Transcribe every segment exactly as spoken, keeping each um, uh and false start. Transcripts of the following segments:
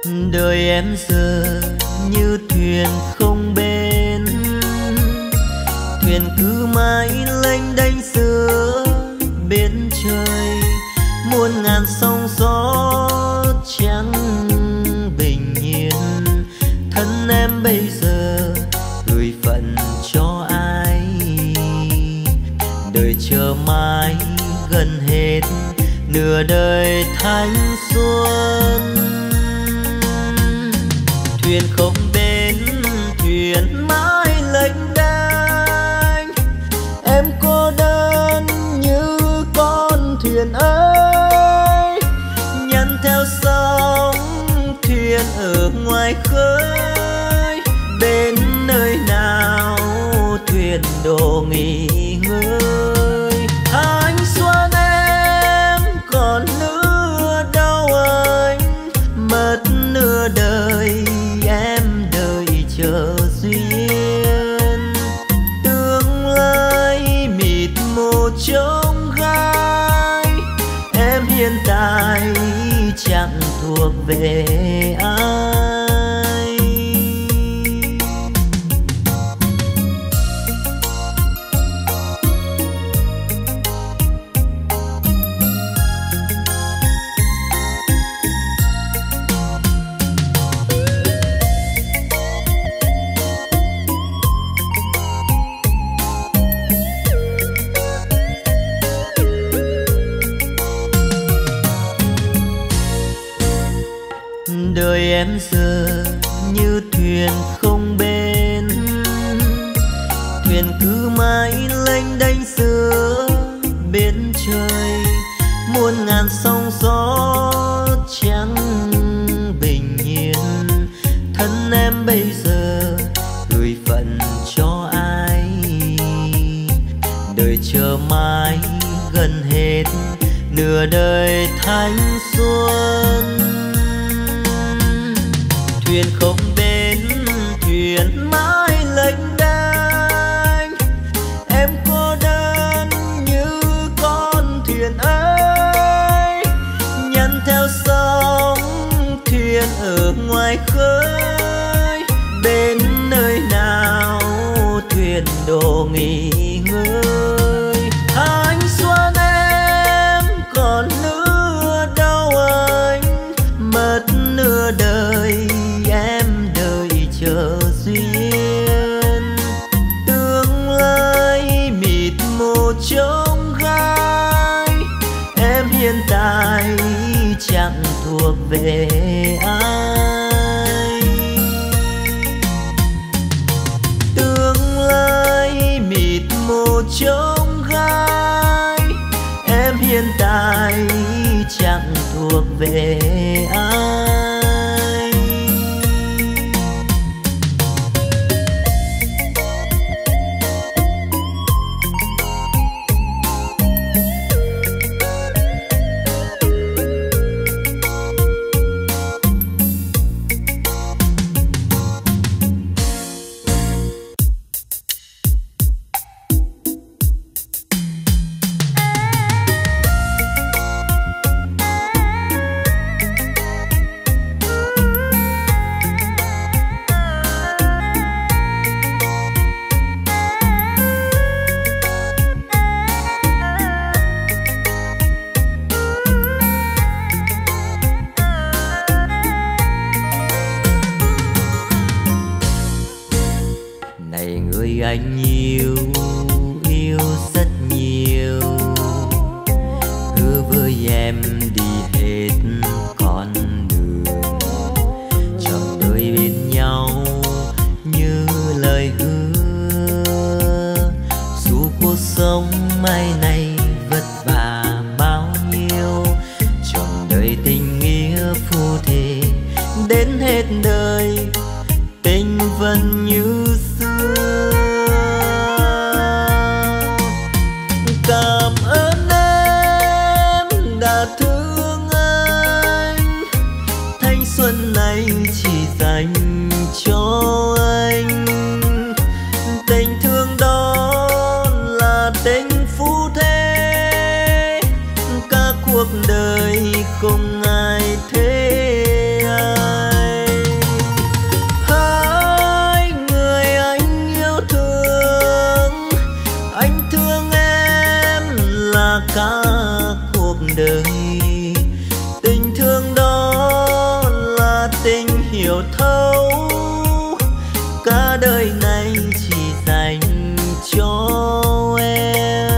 đời em giờ như thuyền không bến, thuyền cứ mãi lênh đênh giữa biển trời, muôn ngàn sóng gió chẳng bình yên. Thân em bây giờ gửi phận cho ai, đời chờ mãi gần hết nửa đời thanh xuân. Thuyền không bến, thuyền mãi lênh đênh, em cô đơn như con thuyền ấy, nhân theo sóng thuyền ở ngoài khơi. Đến nơi nào thuyền đổ nghỉ ngơi, thanh xuân em còn nữa đâu anh, mất nửa đời em đợi chờ duyên. Tương lai mịt mù trông gai, em hiện tại chẳng thuộc về ai. Đời em giờ như thuyền không bến, thuyền cứ mãi lênh đênh giữa biển trời, muôn ngàn sóng gió chẳng bình yên. Thân em bây giờ gửi phận cho ai, đời chờ mãi gần hết nửa đời thanh xuân. Thuyền không bến, thuyền mãi lênh đênh, em cô đơn như con thuyền ấy, nhân theo sóng thuyền ở ngoài khơi. Đến nơi nào thuyền đổ nghỉ ngơi, thanh xuân em còn nữa đâu anh, mất nửa đời em đợi chờ duyên. Tương lai mịt mù trông gai, em hiện tại chẳng thuộc về ai. Tương lai mịt mù trông gai, em hiện tại chẳng thuộc về ai. Anh yêu, yêu rất nhiều, hứa với em đi hết con đường, trọn đời bên nhau như lời hứa. Dù cuộc sống mai này vất vả bao nhiêu, trọn đời tình nghĩa phu thề đến hết đời, tình vẫn như xưa. Cảm ơn em đã thương anh, thanh xuân này chỉ dành cho anh. Tình thương đó là tình phu thê, cả cuộc đời không ai thế ai. tình hiểu thấu, cả đời này chỉ dành cho em.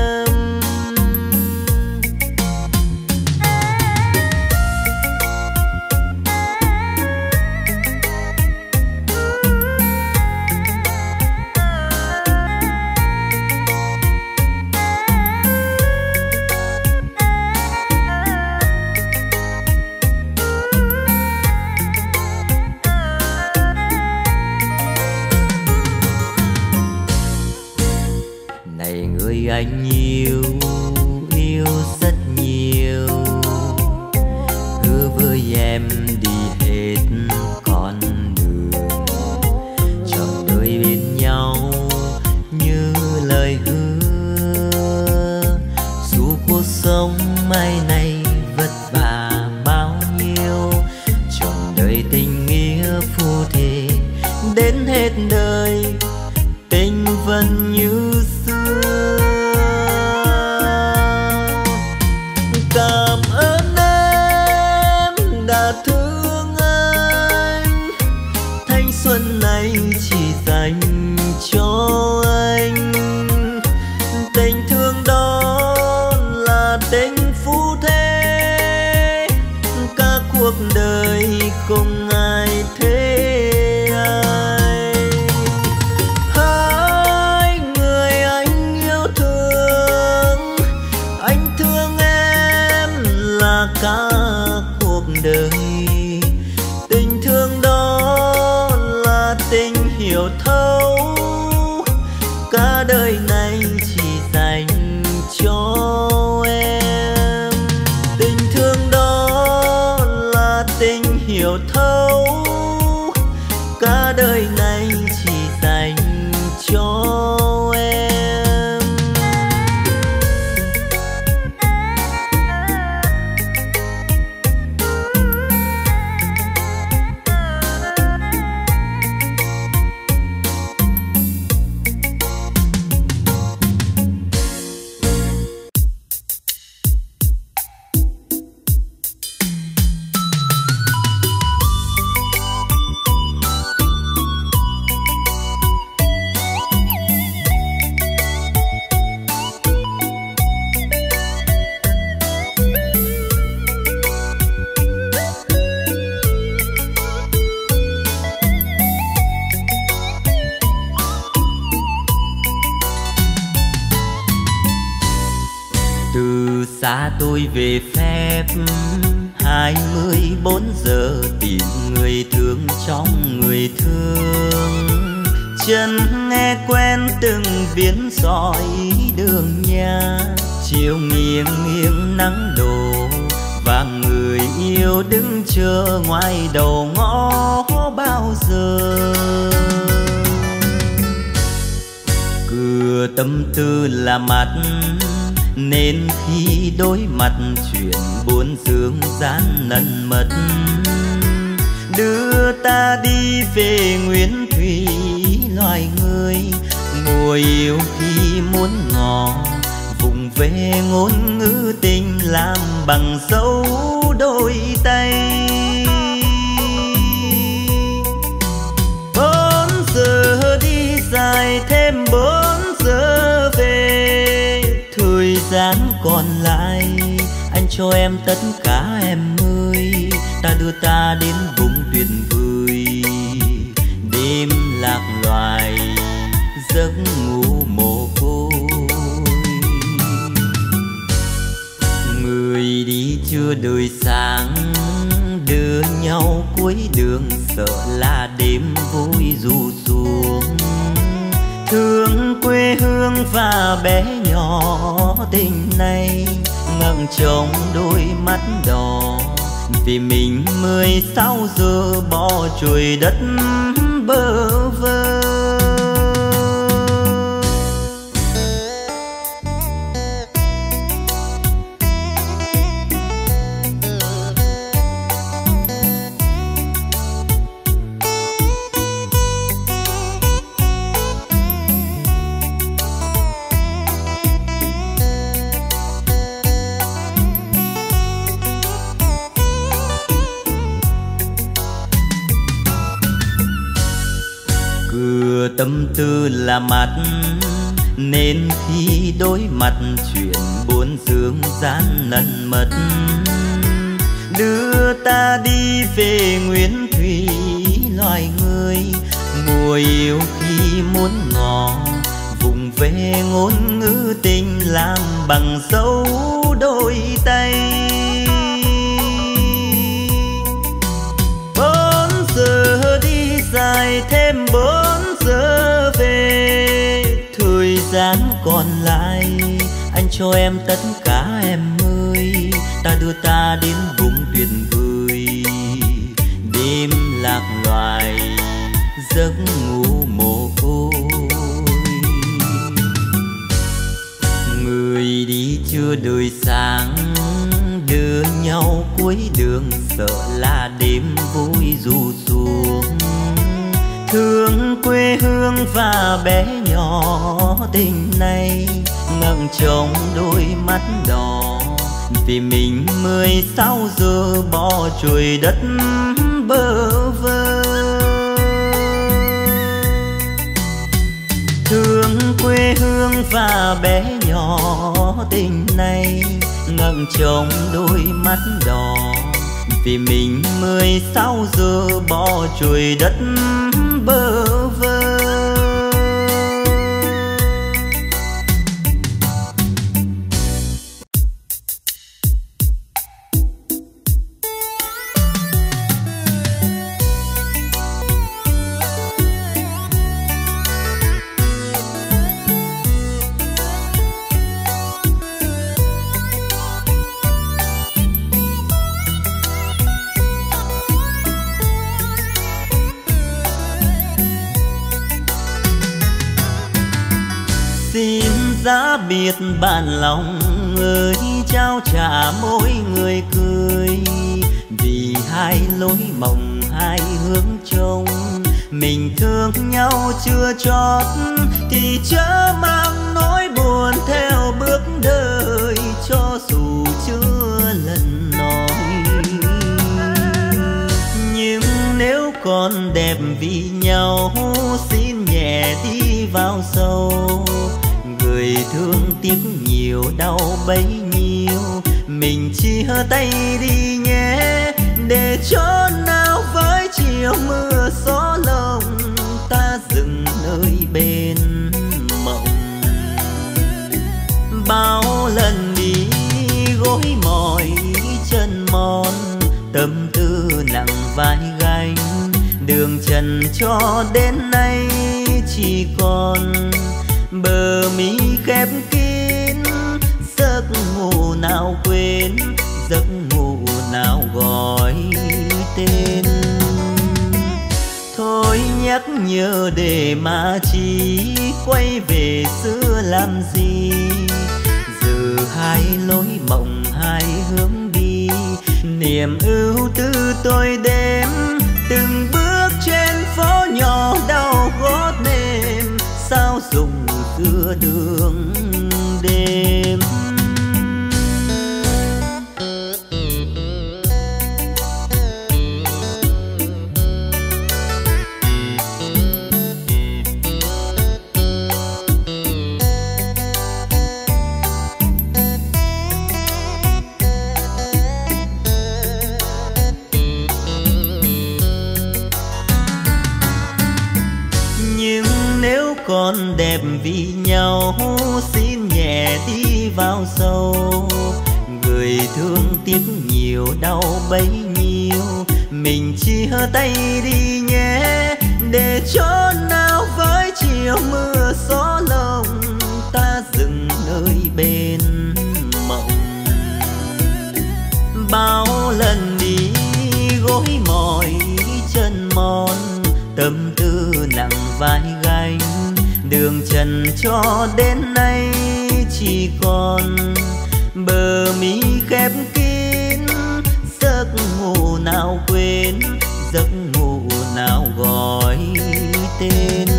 Anh yêu, yêu rất nhiều, hứa với em đi hết con đường, trọn đời bên nhau như lời hứa. Dù cuộc sống mai này vất vả bao nhiêu, trọn đời tình nghĩa phu thề đến hết đời, tình vẫn như xưa. Cảm ơn em đã thương anh, thanh xuân này chỉ dành cho anh. Tình thương đó là tình phu thê, cả cuộc đời không ai thế ai. Hai người anh yêu thương, anh thương em là cả cuộc đời. Tình thương đó là tình hiểu thấu, cả đời này chỉ dành cho em. Tình thương đó là tình hiểu thấu, cả đời này chỉ dành cho em. Xa tôi về phép hai mươi bốn giờ tìm người thương trong người thương. Chân nghe quen từng viên sỏi đường nhà, chiều nghiêng nghiêng nắng đổ và người yêu đứng chờ ngoài đầu ngõ bao giờ. Cửa tâm tư là mắt nên khi đối mặt chuyện buồn dương gian nần mật, đưa ta đi về nguyên thủy loài người. Mùa yêu khi muốn ngỏ vùng về ngôn ngữ tình làm bằng dấu đôi tay. Bốn giờ đi dài thêm bốn giờ về, thời gian còn lại anh cho em tất cả em ơi. Ta đưa ta đến vùng tuyệt vời, đêm lạc loài giấc ngủ mồ côi. Người đi chưa đời sáng, đưa nhau cuối đường sợ là đêm vui ru xuống. Thương quê hương và bé nhỏ tình này, ngẩng trông đôi mắt đỏ vì mình mười sáu giờ bỏ trời đất bơ vơ. vừa tâm tư là mắt, nên khi đối mặt chuyện buồn dương gian nần mật. Đưa ta đi về nguyên thủy loài người, mùa yêu khi muốn ngỏ vùng về ngôn ngữ tình làm bằng dấu đôi tay. Bốn giờ đi dài thêm bốn giờ về, thời gian còn lại anh cho em tất cả em ơi. Ta đưa ta đến vùng tuyệt vời, đêm lạc loài giấc ngủ mồ côi. Người đi chưa đời sáng, đưa nhau cuối đường sợ là đêm vui ru xuống. Thương quê hương và bé nhỏ tình này, ngẩng trông đôi mắt đỏ vì mình mười sáu giờ bỏ trời đất bơ vơ. Thương quê hương và bé nhỏ tình này, ngẩng trông đôi mắt đỏ vì mình mười sáu giờ bỏ trời đất bơ vơ. Giá biệt bạn lòng ơi, trao trả mỗi người cười, vì hai lối mộng hai hướng trông. Mình thương nhau chưa chót thì chớ mang nỗi buồn theo bước đời, cho dù chưa lần nói. Nhưng nếu còn đẹp vì nhau, xin nhẹ đi vào sâu. Người thương tiếc nhiều đau bấy nhiêu, mình chia tay đi nhé, để chốn nào với chiều mưa gió lồng ta dừng nơi bên mộng. Bao lần đi gối mỏi chân mòn, tâm tư nặng vai gánh, đường trần cho đến nay chỉ còn bờ mi khép kín. Giấc ngủ nào quên, giấc ngủ nào gọi tên. Thôi nhắc nhớ để mà chi, quay về xưa làm gì. Giờ hai lối mộng hai hướng đi, niềm ưu tư tôi đêm từng bước trên phố nhỏ đau gót mềm. Sao dùng giữa đường đêm. Còn đẹp vì nhau, xin nhẹ đi vào sâu. Người thương tiếc nhiều đau bấy nhiêu, mình chia tay đi nhé, để chốn nào với chiều mưa gió lồng ta dừng nơi bên mộng. Bao lần đi gối mỏi chân mòn, tâm tư nặng vai gánh, đường trần cho đến nay chỉ còn bờ mi khép kín. Giấc ngủ nào quên, giấc ngủ nào gọi tên.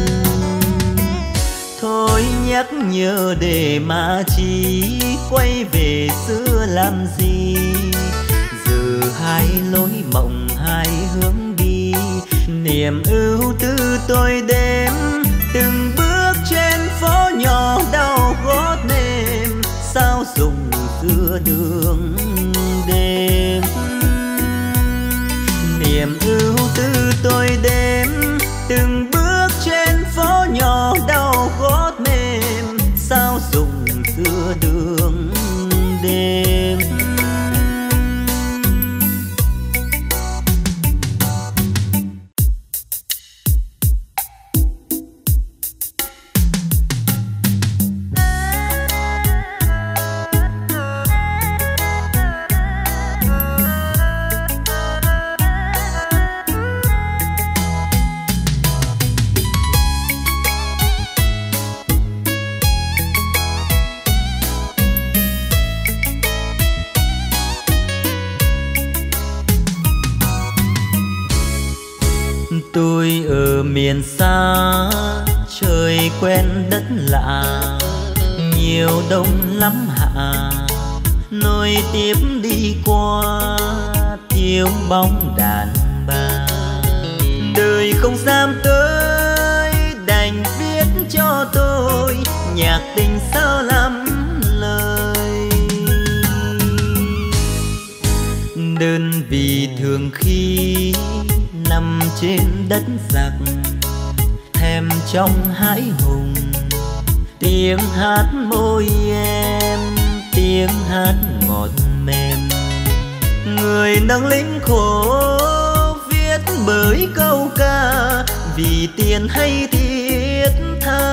Thôi nhắc nhớ để mà chi, quay về xưa làm gì. Giờ hai lối mộng hai hướng đi, niềm ưu tư tôi đêm từng bước trên phố nhỏ đau gót mềm, sao dùng giữa đường đêm. Niềm ưu tư tôi đêm, từng bước trên phố nhỏ đau gót mềm, sao dùng giữa đường đêm. Tôi ở miền xa, trời quen đất lạ, nhiều đông lắm hạ, nối tiếp đi qua thiếu bóng đàn bà. Đời không dám tới, đành viết cho tôi nhạc tình sao lắm lời. Đơn vị thường khi nằm trên đất giặc, thèm trong hãi hùng, tiếng hát môi em, tiếng hát ngọt mềm. Người nâng lính khổ viết bởi câu ca, vì tiền hay thiết tha.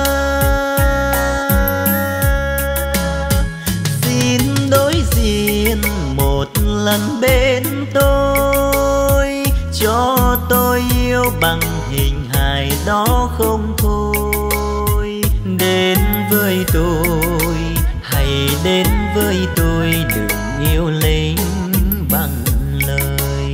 Xin đối diện một lần bên tôi, cho tôi yêu bằng hình hài đó không thôi. Đến với tôi, hãy đến với tôi, đừng yêu lính bằng lời.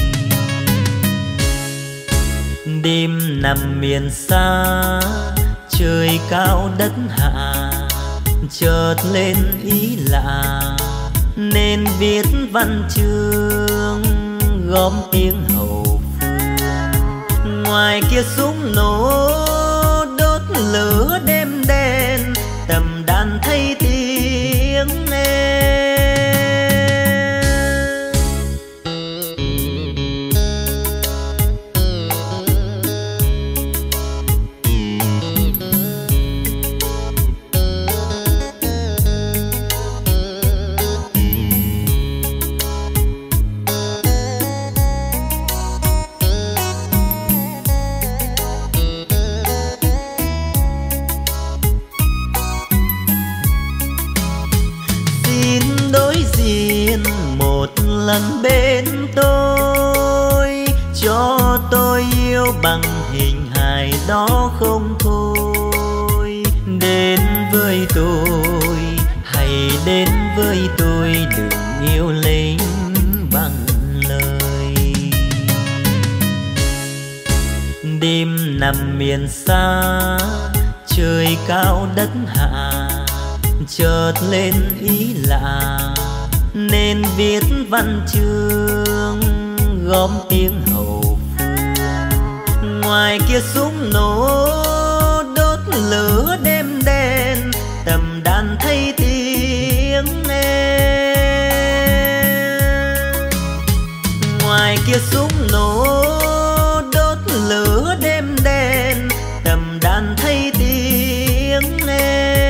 Đêm nằm miền xa, trời cao đất hạ, chợt lên ý lạ, nên viết văn chương gom tiếng hậu phương. Ngoài kia súng nổ đốt lửa đêm đen, tầm đàn thay tiếng em. Lần bên tôi, cho tôi yêu bằng hình hài đó không thôi. Đến với tôi, hãy đến với tôi, đừng yêu lính bằng lời. Đêm nằm miền xa, trời cao đất hạ, chợt lên ý lạ, nên viết văn chương gom tiếng hậu phương. Ngoài kia súng nổ đốt lửa đêm đen, tầm đàn thay tiếng em. Ngoài kia súng nổ đốt lửa đêm đen, tầm đàn thay tiếng em.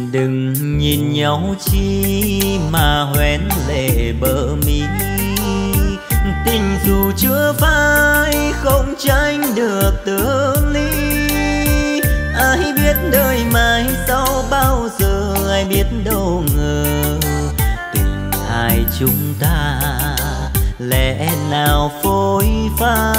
Đừng nhìn nhau chi mà hoen lệ bờ mi, tình dù chưa phai không tránh được tương ly. Ai biết đời mai sau bao giờ, ai biết đâu ngờ tình hai chúng ta lẽ nào phôi pha.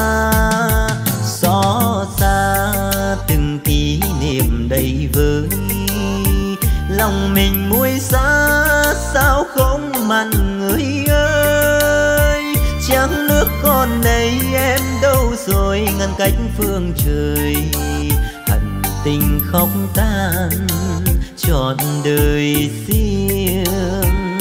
Xót xa từng kỷ niệm đầy vơi, lòng mình muối xa sao không mặn người ơi. Trăng nước còn đây em đâu rồi, ngăn cách phương trời. Hận tình không tan trọn đời riêng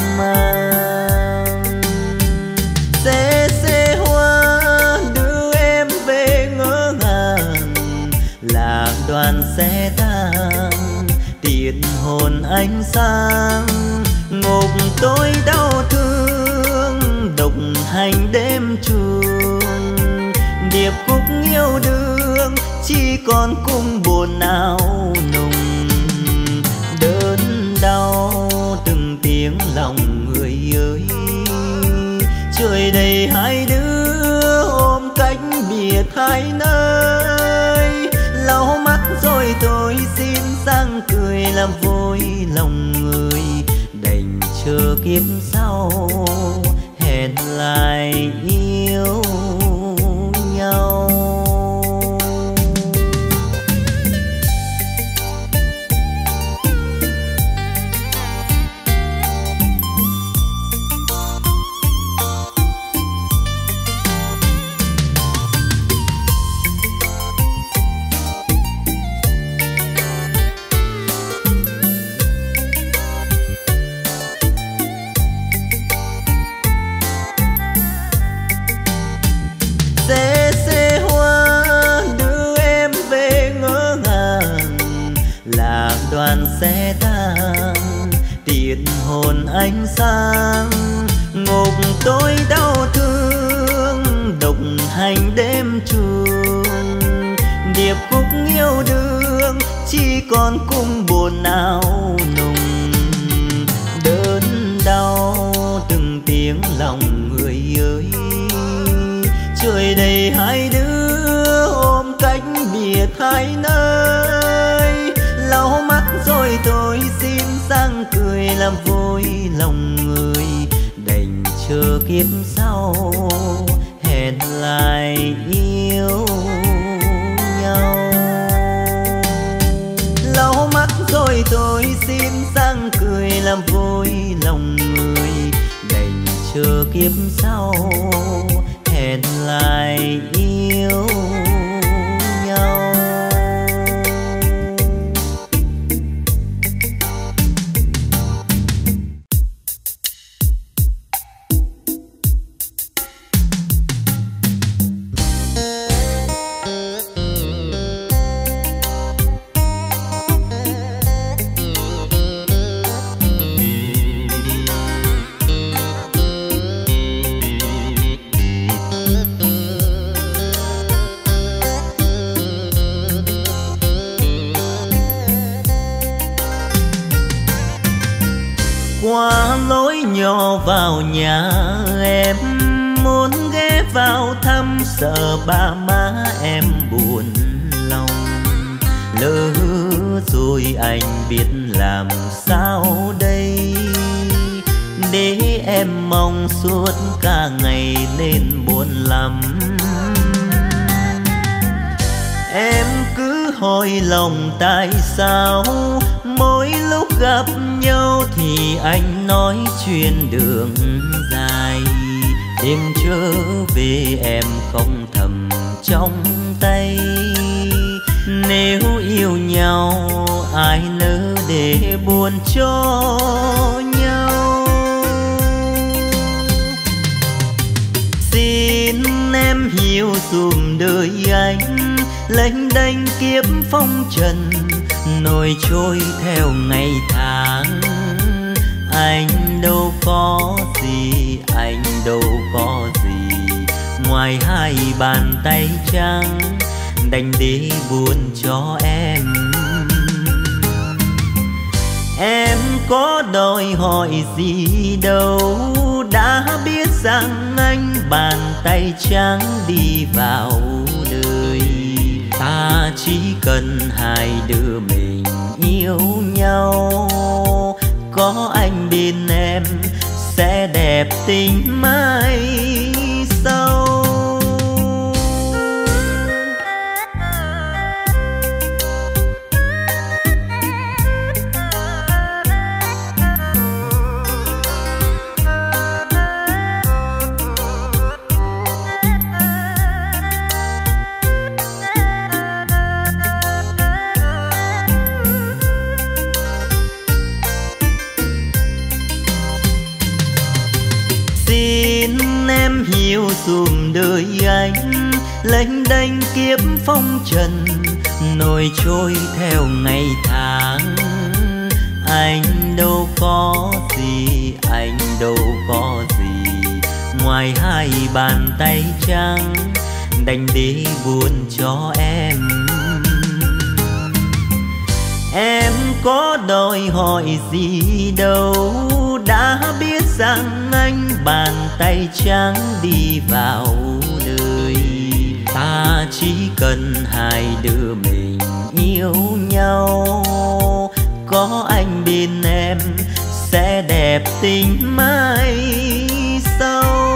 mang. Xe xe hoa đưa em về ngỡ ngàng, là đoàn xe tang tiệt hồn ánh sáng. Ngục tôi đau thương độc hành đêm trường, điệp khúc yêu đương chỉ còn cung buồn não nùng. Đớn đau từng tiếng lòng người ơi, trời đầy hai đứa ôm cách biệt hai nơi. Lau mắt rồi tôi xin sang cười làm vui lòng người, đành chờ kiếp sau hẹn lại yêu nhau. Đoàn xe tang tiệt hồn ánh sáng. Ngục tôi đau thương độc hành đêm trường, điệp khúc yêu đương chỉ còn cung buồn não nùng. Đớn đau từng tiếng lòng người ơi, trời đầy hai đứa ôm cách biệt hai nơi. Lau mắt rồi tôi xin sang cười làm vui lòng người, đành chờ kiếp sau hẹn lại yêu nhau. Lau mắt rồi tôi xin sang cười làm vui lòng người, đành chờ kiếp sau hẹn lại yêu nhau. Qua lối nhỏ vào nhà em, muốn ghé vào thăm sợ ba má em buồn lòng. Lỡ rồi anh biết làm sao đây, để em mong suốt cả ngày nên buồn lắm. Em cứ hỏi lòng tại sao mỗi lúc gặp nhau thì anh nói chuyện đường dài. Đêm trở về em không thầm trong tay, nếu yêu nhau ai nỡ để buồn cho nhau. Xin em hiểu dùm đời anh, lênh đênh kiếp phong trần nổi trôi theo ngày tháng. Anh đâu có gì, anh đâu có gì ngoài hai bàn tay trắng, đành để buồn cho em. Em có đòi hỏi gì đâu, đã biết rằng anh bàn tay trắng đi vào đời. Ta chỉ cần hai đứa mình yêu nhau, có anh bên em sẽ đẹp tình mãi sau. Hiểu dùm đời anh, lênh đênh kiếp phong trần, nổi trôi theo ngày tháng. Anh đâu có gì, anh đâu có gì, ngoài hai bàn tay trắng đành để buồn cho em. Em có đòi hỏi gì đâu, đã biết rằng anh bàn tay trắng đi vào đời. Ta chỉ cần hai đứa mình yêu nhau, có anh bên em sẽ đẹp tình mãi sau.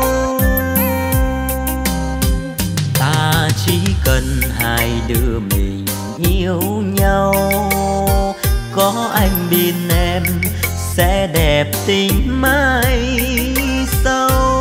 Ta chỉ cần hai đứa mình yêu nhau, có anh bên em sẽ đẹp tình mãi sau.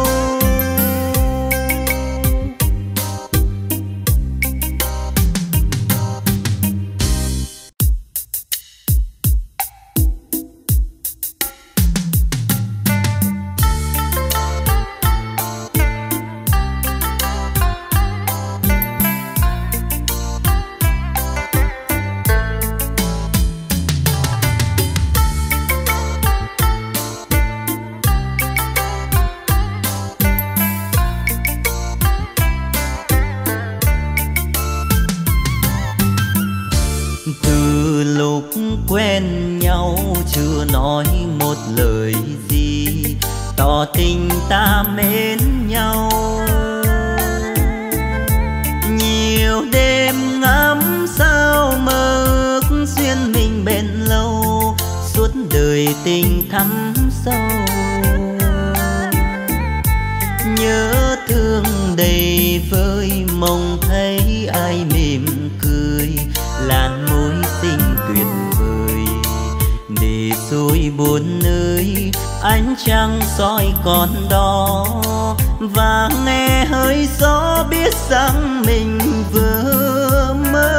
Quen nhau chưa nói một lời gì, tỏ tình ta mến nhau. Nhiều đêm ngắm sao mơ ước duyên mình bền lâu, suốt đời tình thắm sâu. Nhớ thương đầy vơi, mong thấy ai mỉm cười, làn môi xinh tuyệt vời. Để rồi buồn nơi ánh trăng soi con đó, và nghe hơi gió biết rằng mình vừa mơ.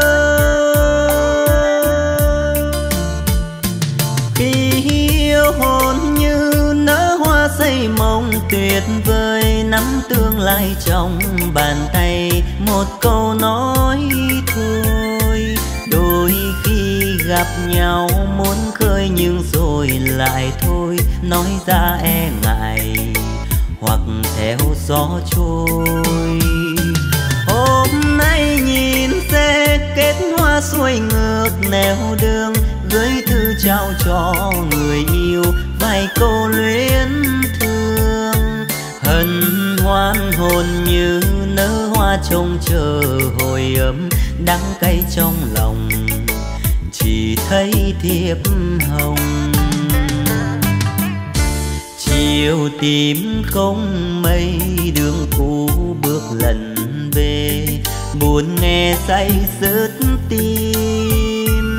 Khi yêu hồn như nở hoa xây mộng tuyệt vời, nắm tương lai trong bàn tay, một câu nói thôi. Đôi khi gặp nhau muốn khơi nhưng rồi lại thôi, nói ra e ngại hoặc theo gió trôi. Hôm nay nhìn xe kết hoa xuôi ngược nẻo đường, gửi thư trao cho người yêu vài câu luyến thương. Hân hoan hồn như nở hoa trông chờ hồi ấm, đắng cay trong lòng chỉ thấy thiệp hồng. Chiều tím không mây, đường cũ bước lần về, buồn nghe say sứt tim.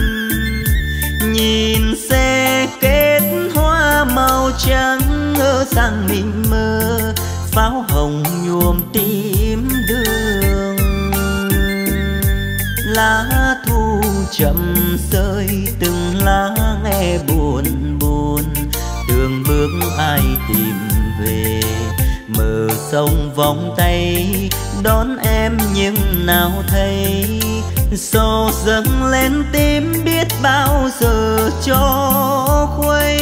Nhìn xe kết hoa màu trắng ngỡ rằng mình mơ, pháo hồng nhuộm tím đường. Lá thu chậm rơi từng lá nghe buồn buồn, đường bước ai tìm về. Mở sông vòng tay đón em nhưng nào thấy, sầu dâng lên tim biết bao giờ cho khuây.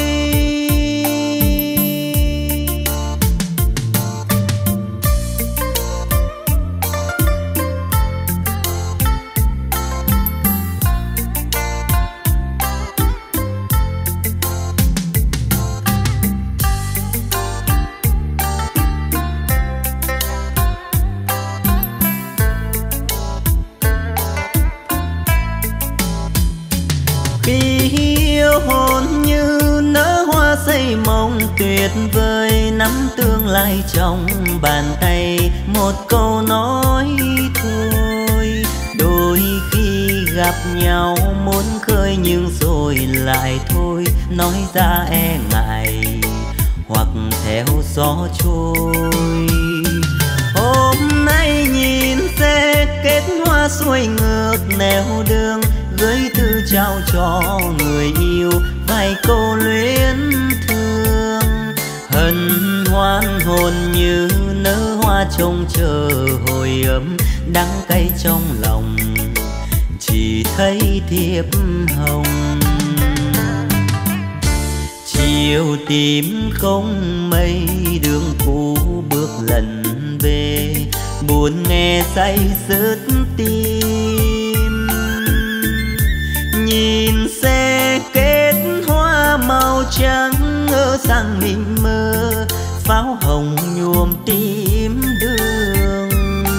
yêu hồn như nở hoa xây mộng tuyệt vời, nắm tương lai trong bàn tay, một câu nói thôi. Đôi khi gặp nhau muốn khơi nhưng rồi lại thôi, nói ra e ngại hoặc theo gió trôi. Hôm nay nhìn xe kết hoa xuôi ngược nẻo đường, gửi thư trao cho người yêu vài câu luyến thương. Hân hoan hồn như nở hoa trông chờ hồi ấm, đắng cay trong lòng chỉ thấy thiệp hồng. Chiều tím không mây đường cũ bước lần về, buồn nghe say sứt tim. Nhìn xe kết hoa màu trắng ở sang mình mơ, pháo hồng nhuộm tím đường.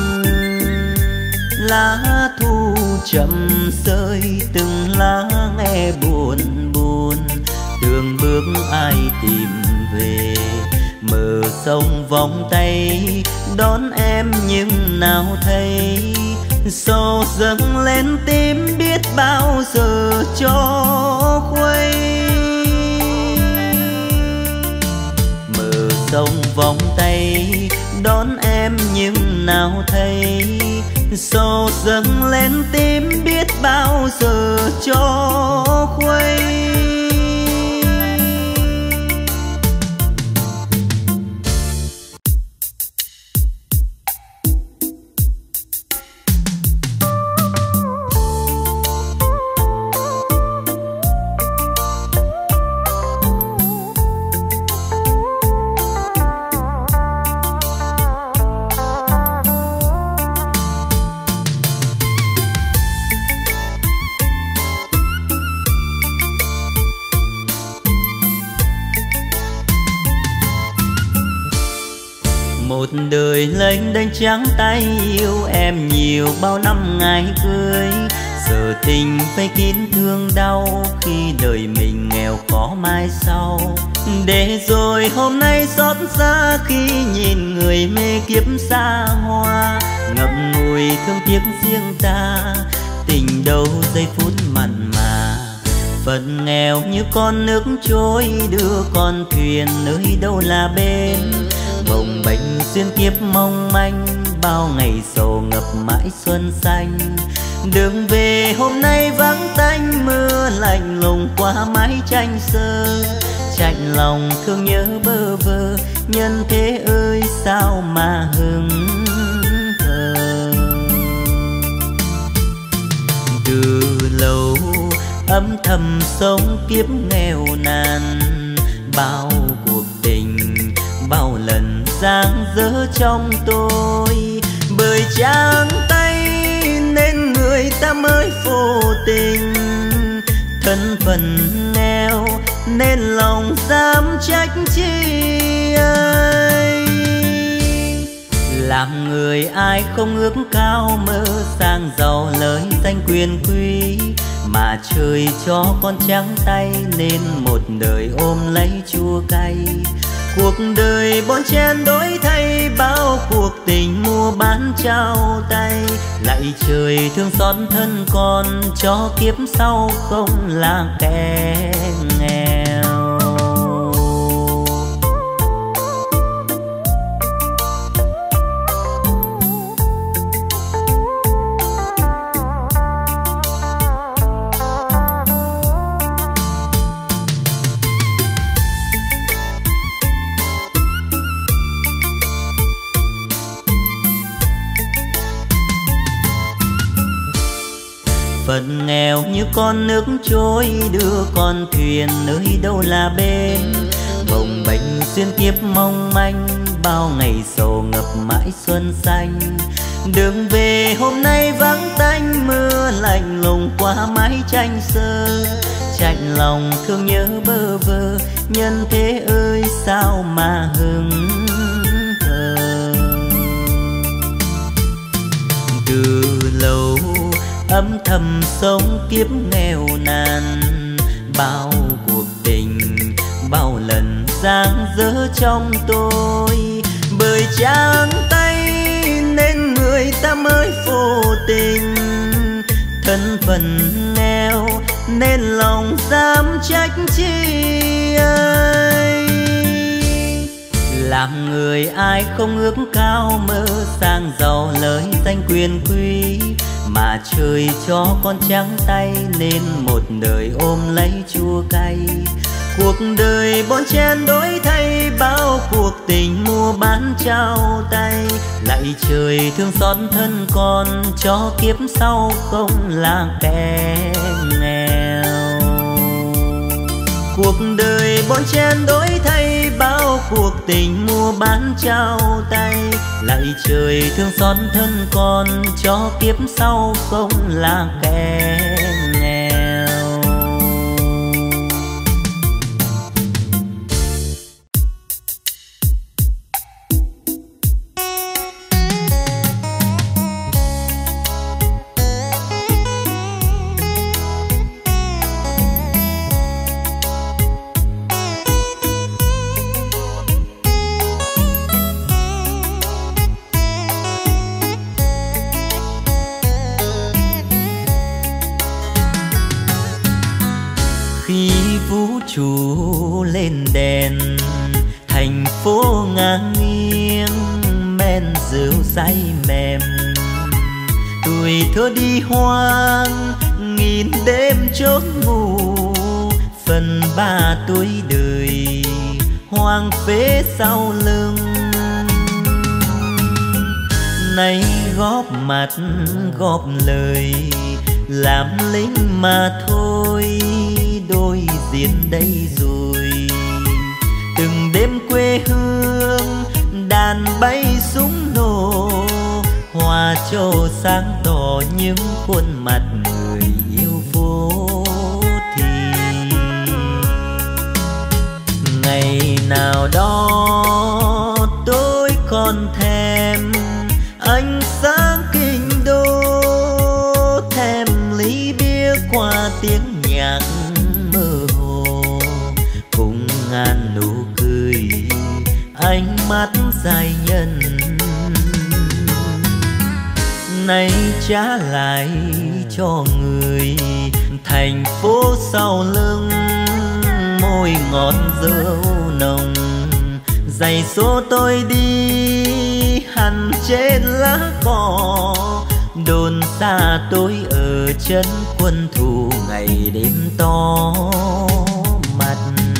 Lá thu chậm rơi từng lá nghe buồn buồn, đường bước ai tìm về. Mở sông vòng tay đón em nhưng nào thấy, sầu dâng lên tim biết bao giờ cho khuây. Mở sông vòng tay đón em nhưng nào thấy, sầu dâng lên tim biết bao giờ cho khuây. Một đời lênh đênh trắng tay yêu em nhiều bao năm ngày cưới, giờ tình phải kín thương đau khi đời mình nghèo khó mai sau. Để rồi hôm nay xót xa khi nhìn người mê kiếp xa hoa, ngậm ngùi thương tiếc riêng ta, tình đâu giây phút mặn mà. Phận nghèo như con nước trôi đưa con thuyền nơi đâu là bên, bồng bềnh xuyên kiếp mong manh bao ngày sầu ngập mãi xuân xanh. Đường về hôm nay vắng tanh mưa lạnh lùng qua mái tranh sơ, chạnh lòng thương nhớ bơ vơ nhân thế ơi sao mà hững hờ. Từ lâu âm thầm sống kiếp nghèo nàn, bao cuộc tình bao lần giang dở trong tôi, bởi trắng tay nên người ta mới vô tình. Thân phận nghèo nên lòng dám trách chi ơi, làm người ai không ước cao mơ sang giàu lời danh quyền quý, mà trời cho con trắng tay nên một đời ôm lấy chua cay. Cuộc đời bon chen đổi thay bao cuộc tình mua bán trao tay, lạy trời thương xót thân con cho kiếp sau không là kẻ nghèo. Phận nghèo như con nước trôi đưa con thuyền nơi đâu là bên, bồng bềnh xuyên kiếp mong manh bao ngày sầu ngập mãi xuân xanh. Đường về hôm nay vắng tanh mưa lạnh lùng qua mái tranh sơ, chạnh lòng thương nhớ bơ vơ nhân thế ơi sao mà hững hờ. Từ lâu âm thầm sống kiếp nghèo nàn, bao cuộc tình, bao lần giang dở trong tôi. Bởi trắng tay nên người ta mới vô tình, thân phận nghèo nên lòng dám trách chi ai. Làm người ai không ước cao mơ sang giàu lời danh quyền quý, mà trời cho con trắng tay nên một đời ôm lấy chua cay. Cuộc đời bon chen đổi thay, bao cuộc tình mua bán trao tay. Lạy trời thương xót thân con, cho kiếp sau không là kẻ nghèo. Cuộc đời bon chen đổi thay, bao cuộc tình mua bán trao tay. Lạy trời thương xót thân con, cho kiếp sau không là kẻ nghèo. Chú lên đèn, thành phố ngang nghiêng men rượu say mềm. Tuổi thơ đi hoang nghìn đêm chốn ngủ, phần ba tuổi đời hoang phế sau lưng. Nay góp mặt góp lời làm lính mà thôi, đôi diện đây rồi. Từng đêm quê hương đàn bay súng nổ, hòa trổ sáng tỏ những khuôn mặt người yêu phố thì. Ngày nào đó tôi còn thèm ánh sáng kinh đô, thèm ly bia qua tiếng nhạc mơ hồ, cùng ngàn nụ cười ánh mắt dài nhân. Nay trả lại cho người thành phố sau lưng, môi ngọt rượu nồng. Giày số tôi đi hằn trên lá cỏ, đồn xa tôi ở chân quân thù ngày đêm to mặt.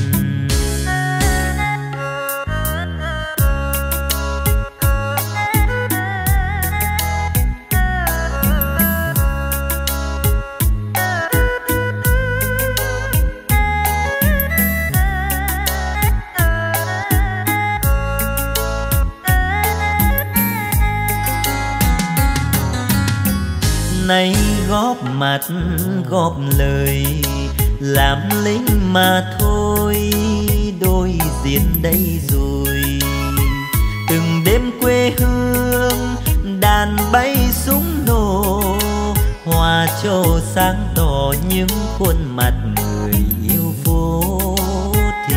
Nay góp mặt góp lời làm lính mà thôi, đôi diện đây rồi. Từng đêm quê hương đàn bay súng nổ, hòa trổ sáng tỏ những khuôn mặt người yêu phố thì.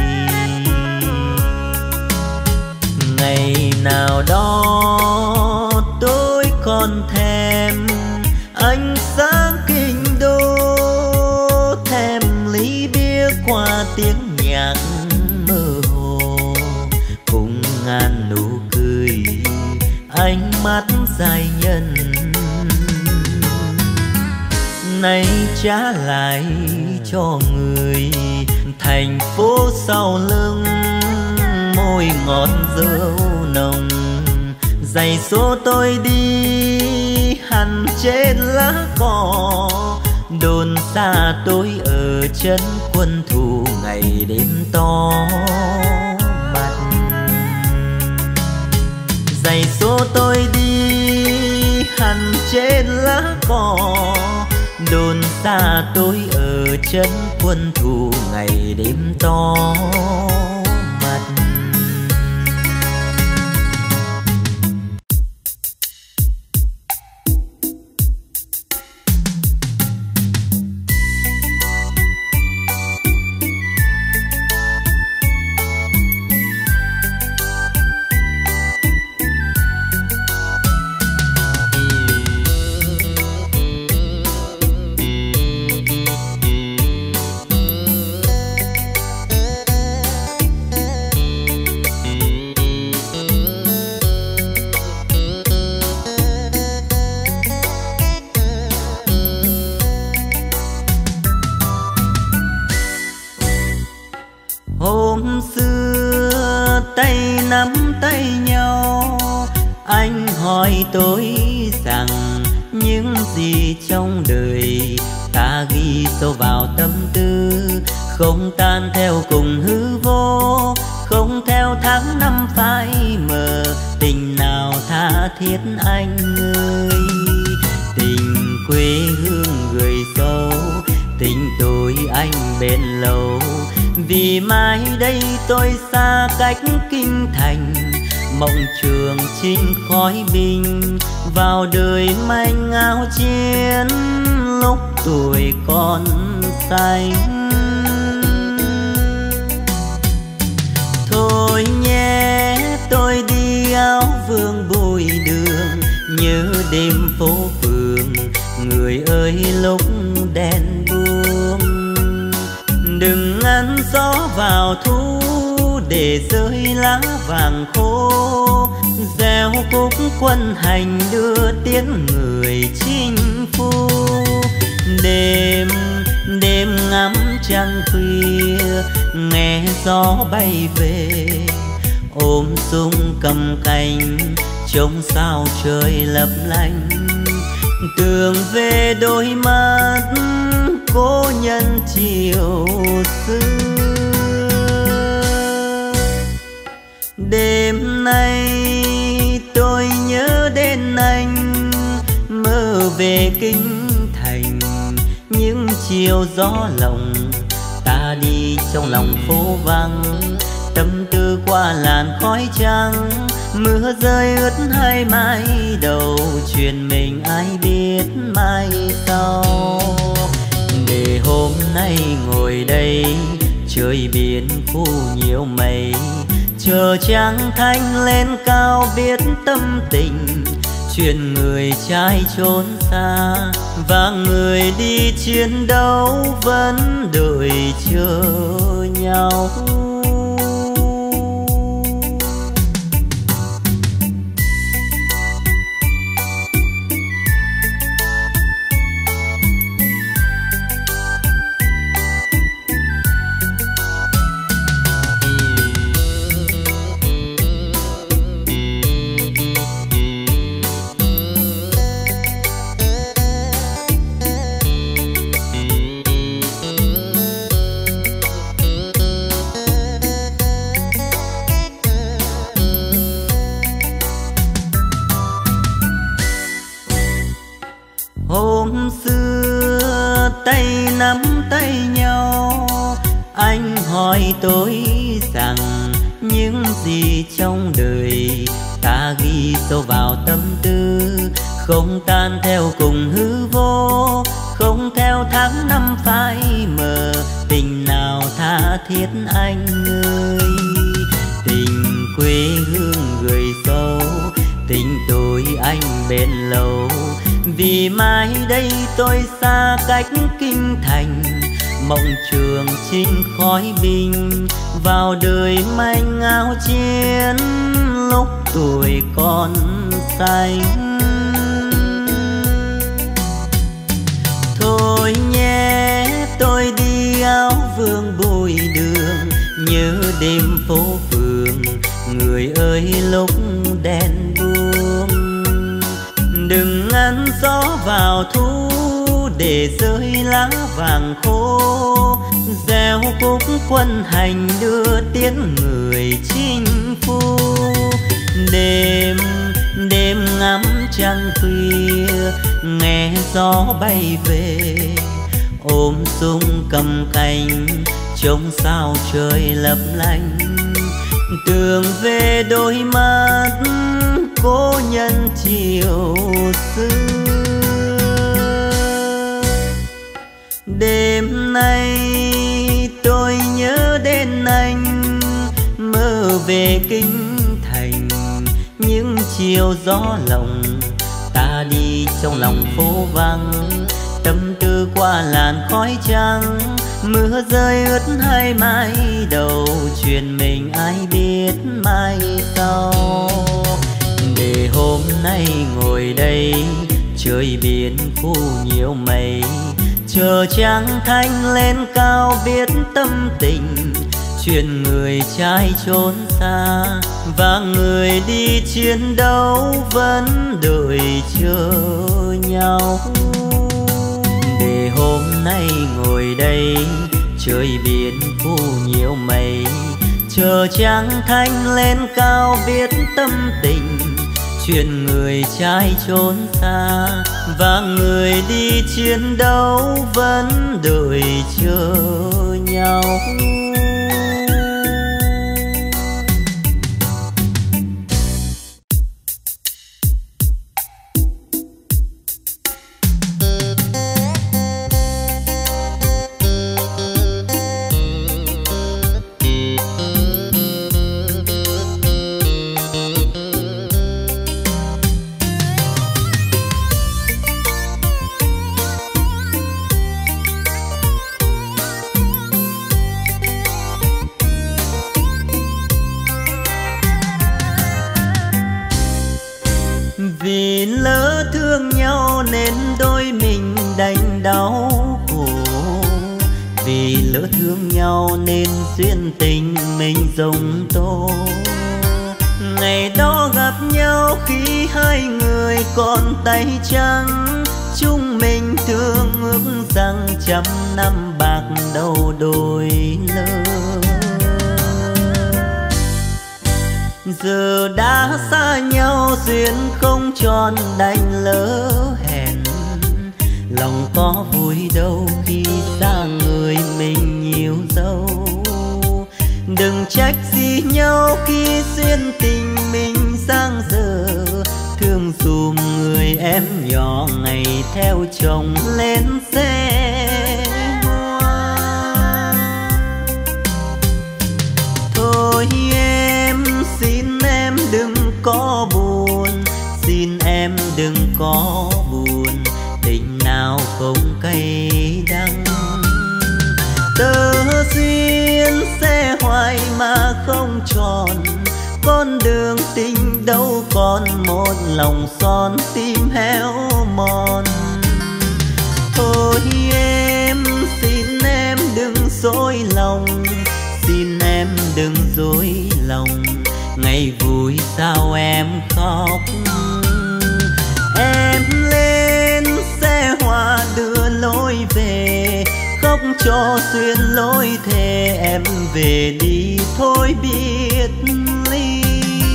Ngày nào đó tôi còn thèm ánh sáng kinh đô, thèm ly bia qua tiếng nhạc mơ hồ, cùng ngàn nụ cười ánh mắt dài nhân. Nay trả lại cho người thành phố sau lưng, môi ngọt rượu nồng. Giày số tôi đi hằn trên lá cỏ, đồn xa tôi ở chân quân thù ngày đêm to mặt. Giày số tôi đi hằn trên lá cỏ, đồn xa tôi ở chân quân thù ngày đêm to mặt. tay nắm tay nhau, anh hỏi tôi rằng những gì trong đời ta ghi sâu vào tâm tư, không tan theo cùng hư vô, không theo tháng năm phai mờ. Tình nào tha thiết anh ơi, tình quê hương người dâu, tình tôi anh bên lâu. Vì mai đây tôi xa cách kinh thành, mộng trường chinh khói binh vào đời manh áo chiến lúc tuổi còn xanh. Thôi nhé tôi đi áo vương bụi đường, nhớ đêm phố phường người ơi lúc đèn buông. Đừng ngăn gió vào thu để rơi lá vàng khô, gieo khúc quân hành đưa tiếng người chinh phu. Đêm đêm ngắm trăng khuya, nghe gió bay về, ôm súng cầm cành trông sao trời lấp lánh. Tưởng về đôi mắt cố nhân chiều xưa. Đêm nay tôi nhớ đến anh, mơ về kinh thành. Những chiều gió lộng ta đi trong lòng phố vắng, tâm tư qua làn khói trắng. Mưa rơi ướt hai mái đầu, chuyện mình ai biết mai sau. Để hôm nay ngồi đây trời biển phủ nhiều mây, chờ trăng thanh lên cao biết tâm tình. Chuyện người trai trốn xa và người đi chiến đấu vẫn đợi chờ nhau. Hôm xưa tay nắm tay nhau, anh hỏi tôi rằng những gì trong đời ta ghi sâu vào tâm tư, không tan theo cùng hư vô, không theo tháng năm phai mờ. Tình nào tha thiết anh ơi, tình quê hương người dâu, tình tôi anh bên lâu. Vì mai đây tôi xa cách kinh thành, mộng trường chinh khói binh vào đời manh áo chiến lúc tuổi còn xanh. Thôi nhé tôi đi áo vương bụi đường, nhớ đêm phố phường người ơi lúc đèn buông. Đừng ngăn gió vào thu để rơi lá vàng khô, gieo khúc quân hành đưa tiếng người chinh phu. Đêm đêm ngắm trăng khuya, nghe gió bay về, ôm súng cầm cành trông sao trời lấp lánh. Tưởng về đôi mắt cố nhân chiều xưa. Đêm nay tôi nhớ đến anh, mơ về kinh thành. Những chiều gió lộng ta đi trong lòng phố vắng, tâm tư qua làn khói trắng. Mưa rơi ướt hai mái đầu, chuyện mình ai biết mai sau. Để hôm nay ngồi đây trời biển phủ nhiều mây, chờ trăng thanh lên cao biết tâm tình. chuyện người trai trốn xa và người đi chiến đấu vẫn đợi chờ nhau. Để hôm nay ngồi đây trời biển phủ nhiều mây, chờ trăng thanh lên cao viết tâm tình. Chuyện người trai trốn xa và người đi chiến đấu vẫn đợi chờ nhau. Vì lỡ thương nhau nên đôi mình đành đau khổ, vì lỡ thương nhau nên duyên tình mình rông tố. Ngày đó gặp nhau khi hai người còn tay trắng, chúng mình thương ước rằng trăm năm bạc đầu đôi lỡ. Giờ đã xa nhau duyên không tròn đành lỡ hẹn, lòng có vui đâu khi xa người mình nhiều dấu. Đừng trách gì nhau khi duyên tình mình giang dở, thương dùm người em nhỏ ngày theo chồng lên xe hoa. Thôi em xin em đừng có buồn, xin em đừng có buồn, tình nào không cay đắng. Tơ duyên sẽ hoài mà không tròn, con đường tình đâu còn một lòng son tim héo mòn. Thôi em xin em đừng dối lòng, xin em đừng dối lòng, ngày vui sao em khóc. Em lên xe hoa đưa lối về, khóc cho xuyên lối thề em về đi thôi biết ly.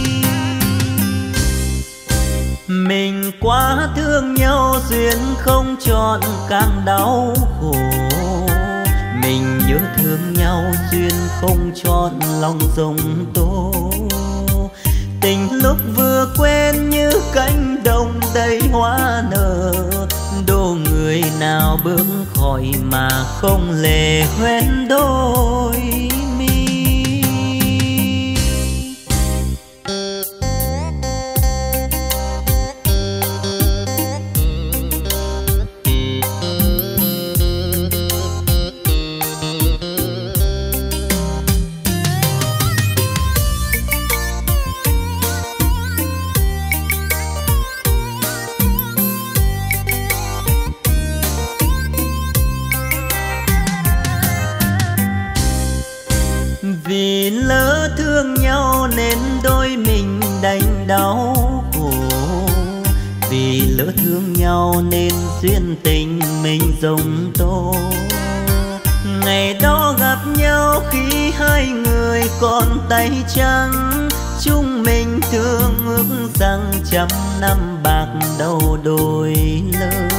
Mình quá thương nhau duyên không trọn càng đau khổ, mình nhớ thương nhau duyên không trọn lòng rông tố. Tình lúc vừa quen như cánh đồng đầy hoa nở, đô người nào bước khỏi mà không lệ hoen đôi mi. Vì lỡ thương nhau nên đôi mình đành đau khổ, vì lỡ thương nhau nên duyên tình mình rông tố. Ngày đó gặp nhau khi hai người còn tay trắng, chúng mình thương ước rằng trăm năm bạc đầu đôi lỡ.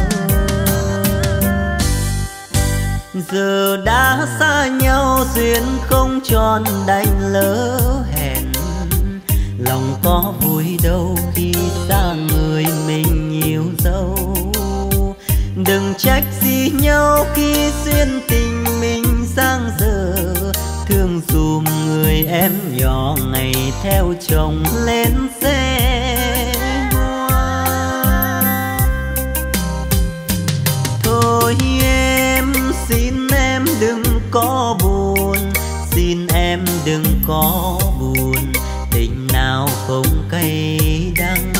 Giờ đã xa nhau duyên không tròn đành lỡ hẹn, lòng có vui đâu khi xa người mình nhiều dấu. Đừng trách gì nhau khi duyên tình mình giang dở, thương dùm người em nhỏ ngày theo chồng lên xe hoa. Thôi em xin em đừng có buồn, xin em đừng có buồn, tình nào không cay đắng.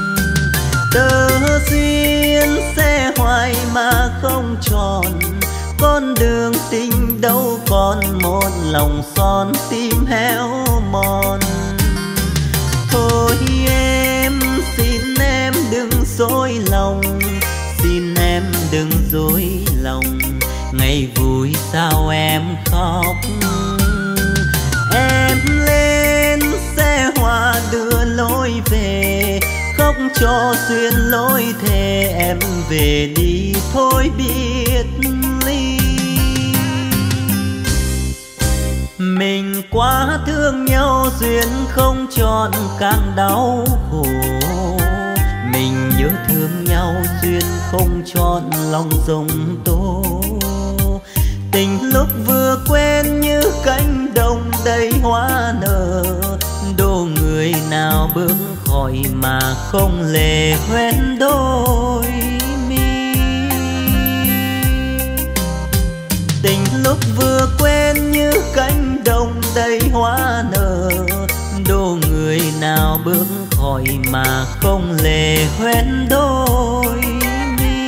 Tơ duyên sẽ hoài mà không tròn, con đường tình đâu còn một lòng son tim héo mòn. Thôi em xin em đừng dối lòng, xin em đừng dối lòng, ngày vui sao em khóc. Em lên xe hoa đưa lối về, khóc cho xuyên lối thề em về đi thôi biệt ly. Mình quá thương nhau duyên không tròn càng đau khổ, mình nhớ thương nhau duyên không tròn lòng rông tố. Tình lúc vừa quen như cánh đồng đầy hoa nở, đổ người nào bước khỏi mà không lệ hoen đôi mi. Tình lúc vừa quen như cánh đồng đầy hoa nở, đổ người nào bước khỏi mà không lệ hoen đôi mi.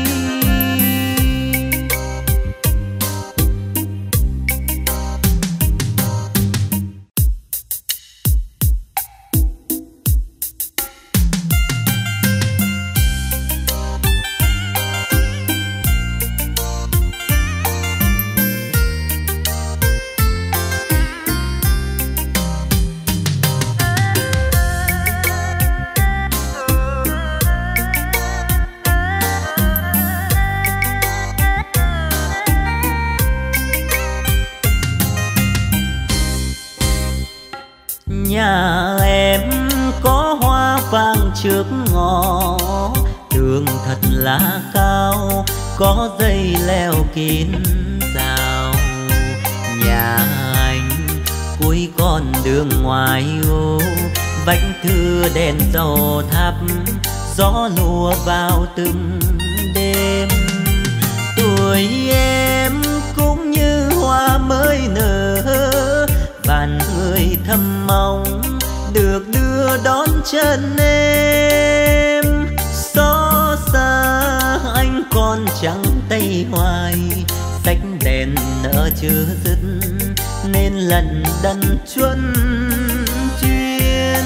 Nhà em có hoa vàng trước ngõ, đường thật là cao, có dây leo kín rào. Nhà anh cuối con đường ngoài ô, vách thưa đèn dầu thắp, gió lùa vào từng đêm. Tuổi em cũng như hoa mới nở, vạn người thầm mong được đưa đón chân em. Xót xa anh còn trắng tay hoài, sách đèn nỡ chưa dứt nên lần đần chuân chuyên.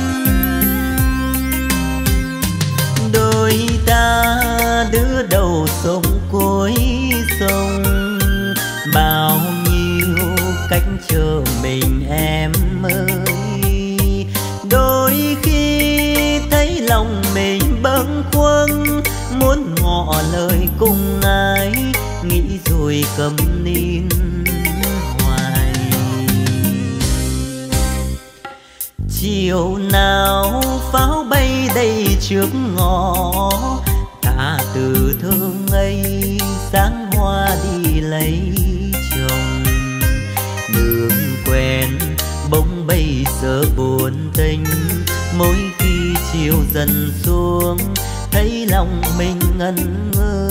Đôi ta đứa đầu sông cuối sông, bao nhiêu cách chờ mình em ơi. Đôi khi thấy lòng mình bâng khuâng, muốn ngỏ lời cùng ai, nghĩ rồi cầm nín hoài. Chiều nào pháo bay đầy trước ngõ, ta từ thơ ngây sáng hoa đi lấy chồng. Đường quen bỗng bây giờ buồn tênh, mỗi khi chiều dần xuống thấy lòng mình ngẩn ngơ.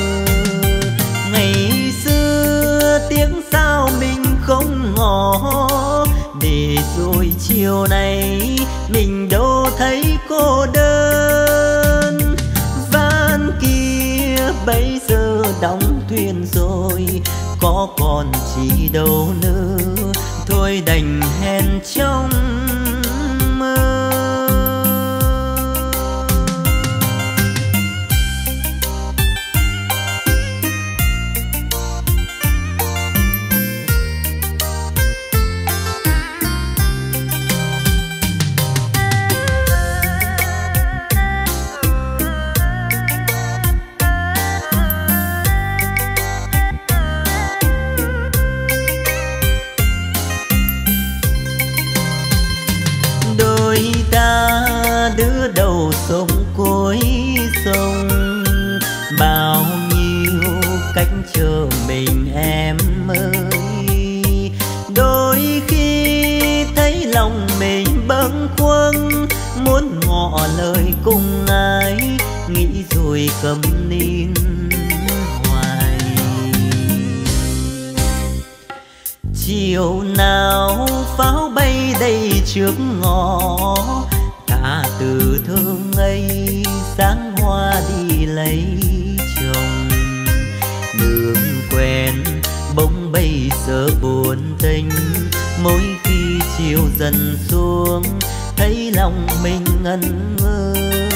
Ngày xưa tiếng sao mình không ngỏ, để rồi chiều nay mình đâu thấy cô đơn. Van kia bây giờ đóng thuyền rồi, có còn chi đâu nữa, thôi đành hẹn trong mơ. Đứa đầu sông cuối sông, bao nhiêu cách chờ mình em ơi. Đôi khi thấy lòng mình bâng khuâng, muốn ngỏ lời cùng ai, nghĩ rồi cầm nín hoài. Chiều nào pháo bay đầy trước ngõ, ta từ thơ ngây sáng hoa đi lấy chồng. Đường quen sợ buồn tình. Mỗi khi chiều dần xuống thấy lòng mình ngẩn ngơ.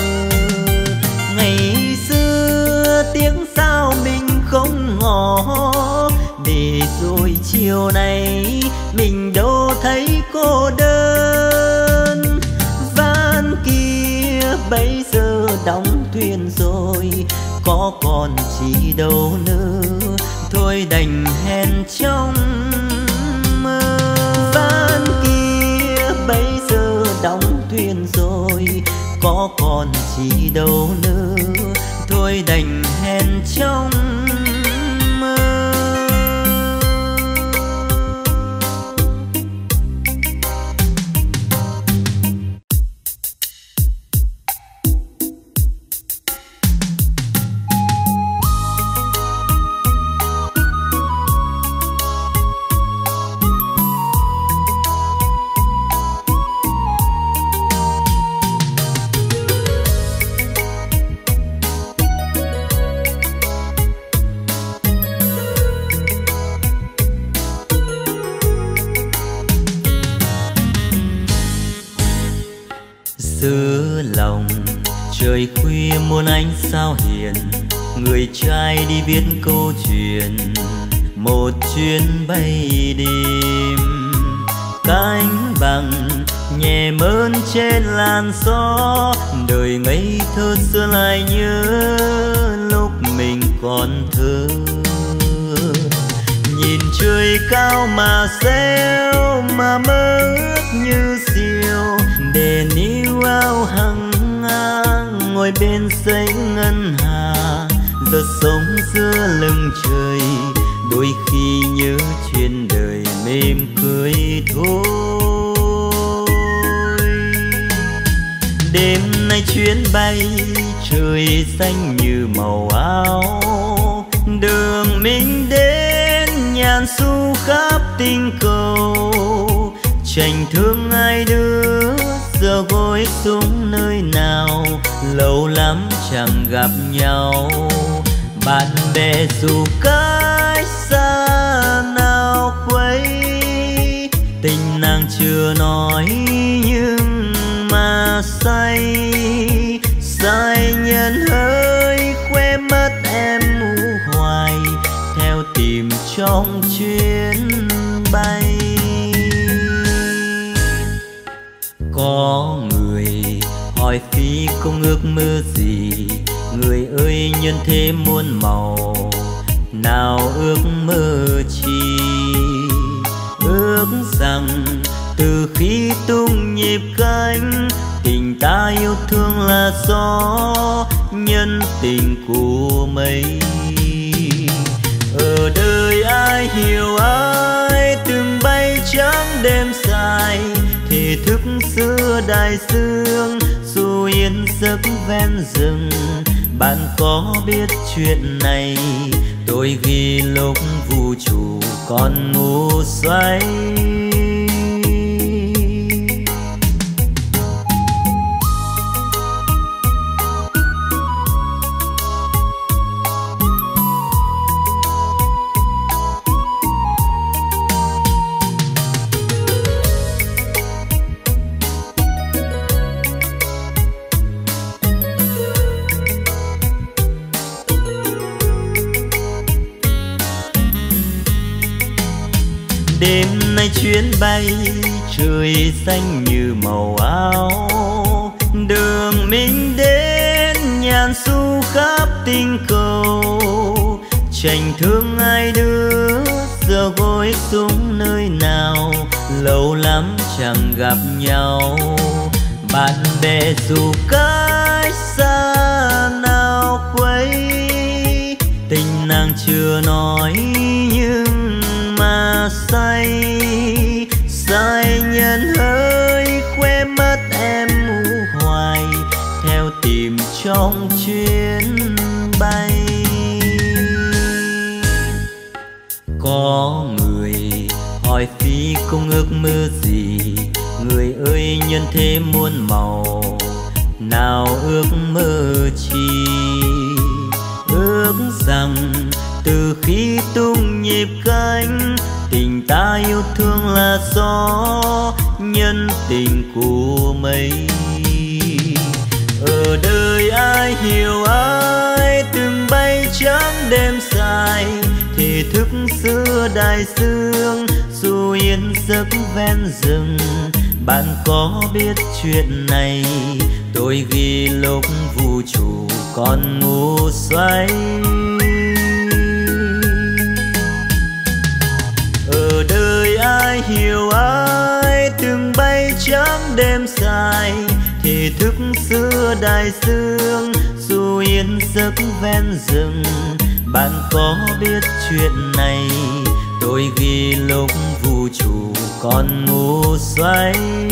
Ngày xưa tiếng sao mình không ngỏ, để rồi chiều nay mình đâu thấy cô đơn. Van kia bây giờ đóng thuyền rồi, có còn chi đâu nữa, thôi đành hẹn trong mơ. Van kia bây giờ đóng thuyền rồi, có còn chi đâu nữa, thôi đành hẹn trong mơ. Giữa lòng trời khuya muôn ánh sao hiền, người trai đi viết câu chuyện một chuyến bay đêm. Cánh bằng nhẹ mơn trên làn gió, đời ngây thơ xưa lại nhớ lúc mình còn thơ. Nhìn trời cao mà reo mà mơ ước như diều, để níu áo hằng ngang ngồi bên dãy ngân hà. Giờ sống giữa lưng trời, đôi khi nhớ chuyện đời mềm cười thôi. Đêm nay chuyến bay trời xanh như màu áo, đường mình đến nhàn du khắp tinh cầu. Tranh thương ai đứa giờ gối xuống nơi nào, lâu lắm chẳng gặp nhau. Bạn bè dù cách xa nào quấy, tình nàng chưa nói nhưng mà say. Sai nhân hỡi khoe mất em u hoài, theo tìm trong chuyến bay. Có người hỏi phi công ước mơ gì, người ơi nhân thế muôn màu, nào ước mơ chi. Ước rằng từ khi tung nhịp cánh, tình ta yêu thương là gió nhân tình của mây. Ở đời ai hiểu ai từng bay trắng đêm dài, thì thức xưa đại dương dù yên giấc ven rừng. Bạn có biết chuyện này, tôi ghi lúc vũ trụ còn ngủ xoay. Đêm nay chuyến bay trời xanh như màu áo, đường mình đến nhàn du khắp tinh cầu. Tranh thương ai đứa giờ gối xuống nơi nào, lâu lắm chẳng gặp nhau. Bạn bè dù cách xa nào quấy, tình nàng chưa nói nhưng mà say. Sai nhân hỡi khoe mất em u hoài, theo tìm trong chuyến bay. Có người hỏi phi công ước mơ gì, người ơi nhân thế muôn màu, nào ước mơ chi. Ước rằng từ khi tung nhịp cánh, tình ta yêu thương là gió nhân tình của mây. Ở đời ai hiểu ai từng bay trắng đêm dài, thể thức xưa đại dương dù yên giấc ven rừng. Bạn có biết chuyện này, tôi ghi lúc vũ trụ còn ngủ xoay. Ở đời ai hiểu ai từng bay trắng đêm dài, thể thức xưa đại dương dù yên giấc ven rừng. Bạn có biết chuyện này, tôi ghi lúc vũ trụ còn ngủ xoay.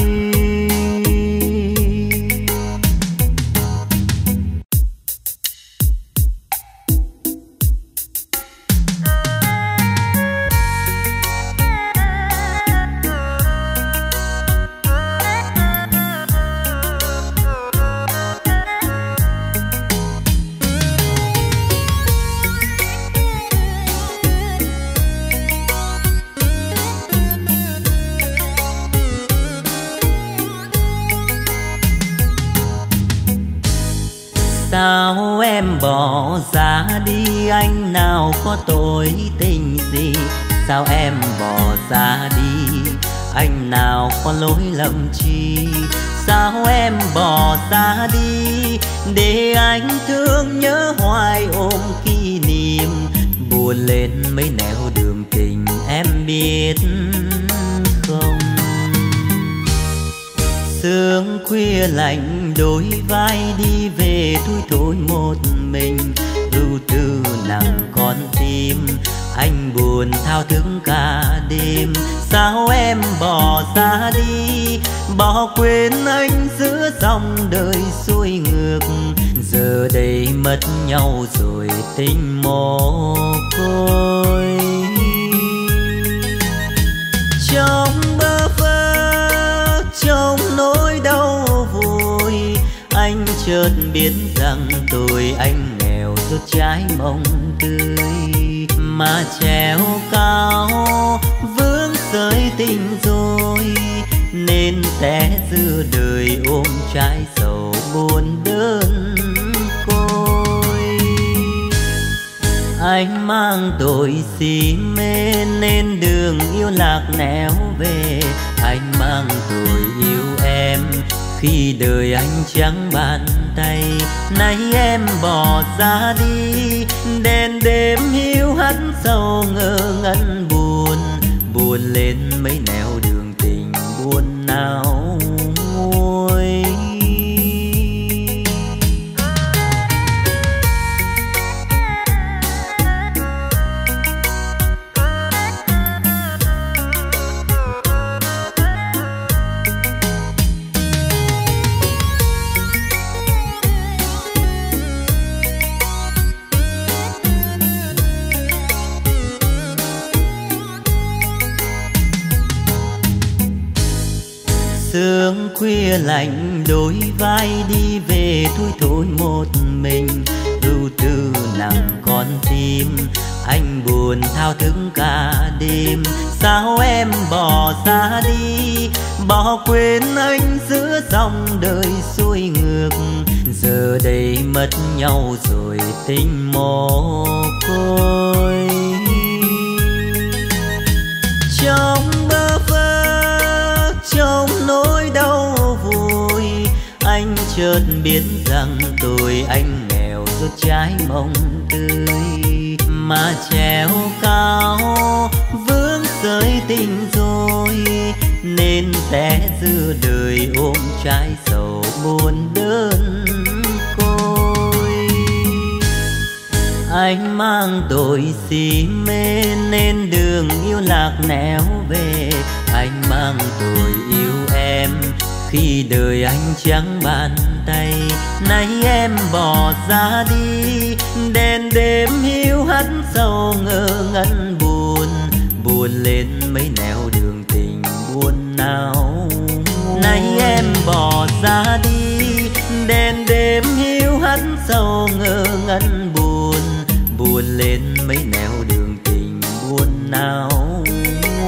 Sao em bỏ ra đi, anh nào có tội tình gì? Sao em bỏ ra đi, anh nào có lỗi lầm chi? Sao em bỏ ra đi, để anh thương nhớ hoài ôm kỷ niệm. Buồn lên mấy nẻo đường tình em biết không? Sương khuya lạnh đôi vai đi về thui thối một mình. Ưu tư nặng con tim, anh buồn thao thức cả đêm. Sao em bỏ ra đi, bỏ quên anh giữa dòng đời xuôi ngược. Giờ đây mất nhau rồi tình mồ côi. Trong bơ vơ, trong nỗi đau vùi, anh chợt biết rằng tôi anh nghèo rốt trái mong tươi. Mà treo cao vướng sợi tình rồi, nên té giữa đời ôm trái sầu buồn đơn côi. Anh mang tội si mê nên đường yêu lạc nẻo về. Anh mang tội yêu em khi đời anh chẳng bàn tay. Nay em bỏ ra đi, đèn đêm hiu hắt sâu ngơ ngẩn buồn. Buồn lên mấy nẻo đường tình buồn nào nguôi. Sương khuya lạnh đôi vai đi về thui thối một mình. Ưu tư nặng con tim, anh buồn thao thức cả đêm. Sao em bỏ ra đi, bỏ quên anh giữa dòng đời xuôi ngược. Giờ đây mất nhau rồi tình mồ côi. Trong bơ vơ, trong nỗi đau vùi, anh chợt biết rằng tôi anh nghèo rốt trái mong tươi. Mà treo cao vướng sợi tình rồi, nên té giữa đời ôm trái sầu buồn đơn côi. Anh mang tội si mê nên đường yêu lạc nẻo về. Anh mang tội yêu em khi đời anh chẳng bàn tay. Nay em bỏ ra đi, đèn đêm hiu hắt sâu ngơ ngẩn buồn. Buồn lên mấy nẻo đường tình buồn nào. Nay em bỏ ra đi, đèn đêm hiu hắt sâu ngơ ngẩn buồn. Buồn lên mấy nẻo đường tình buồn nào.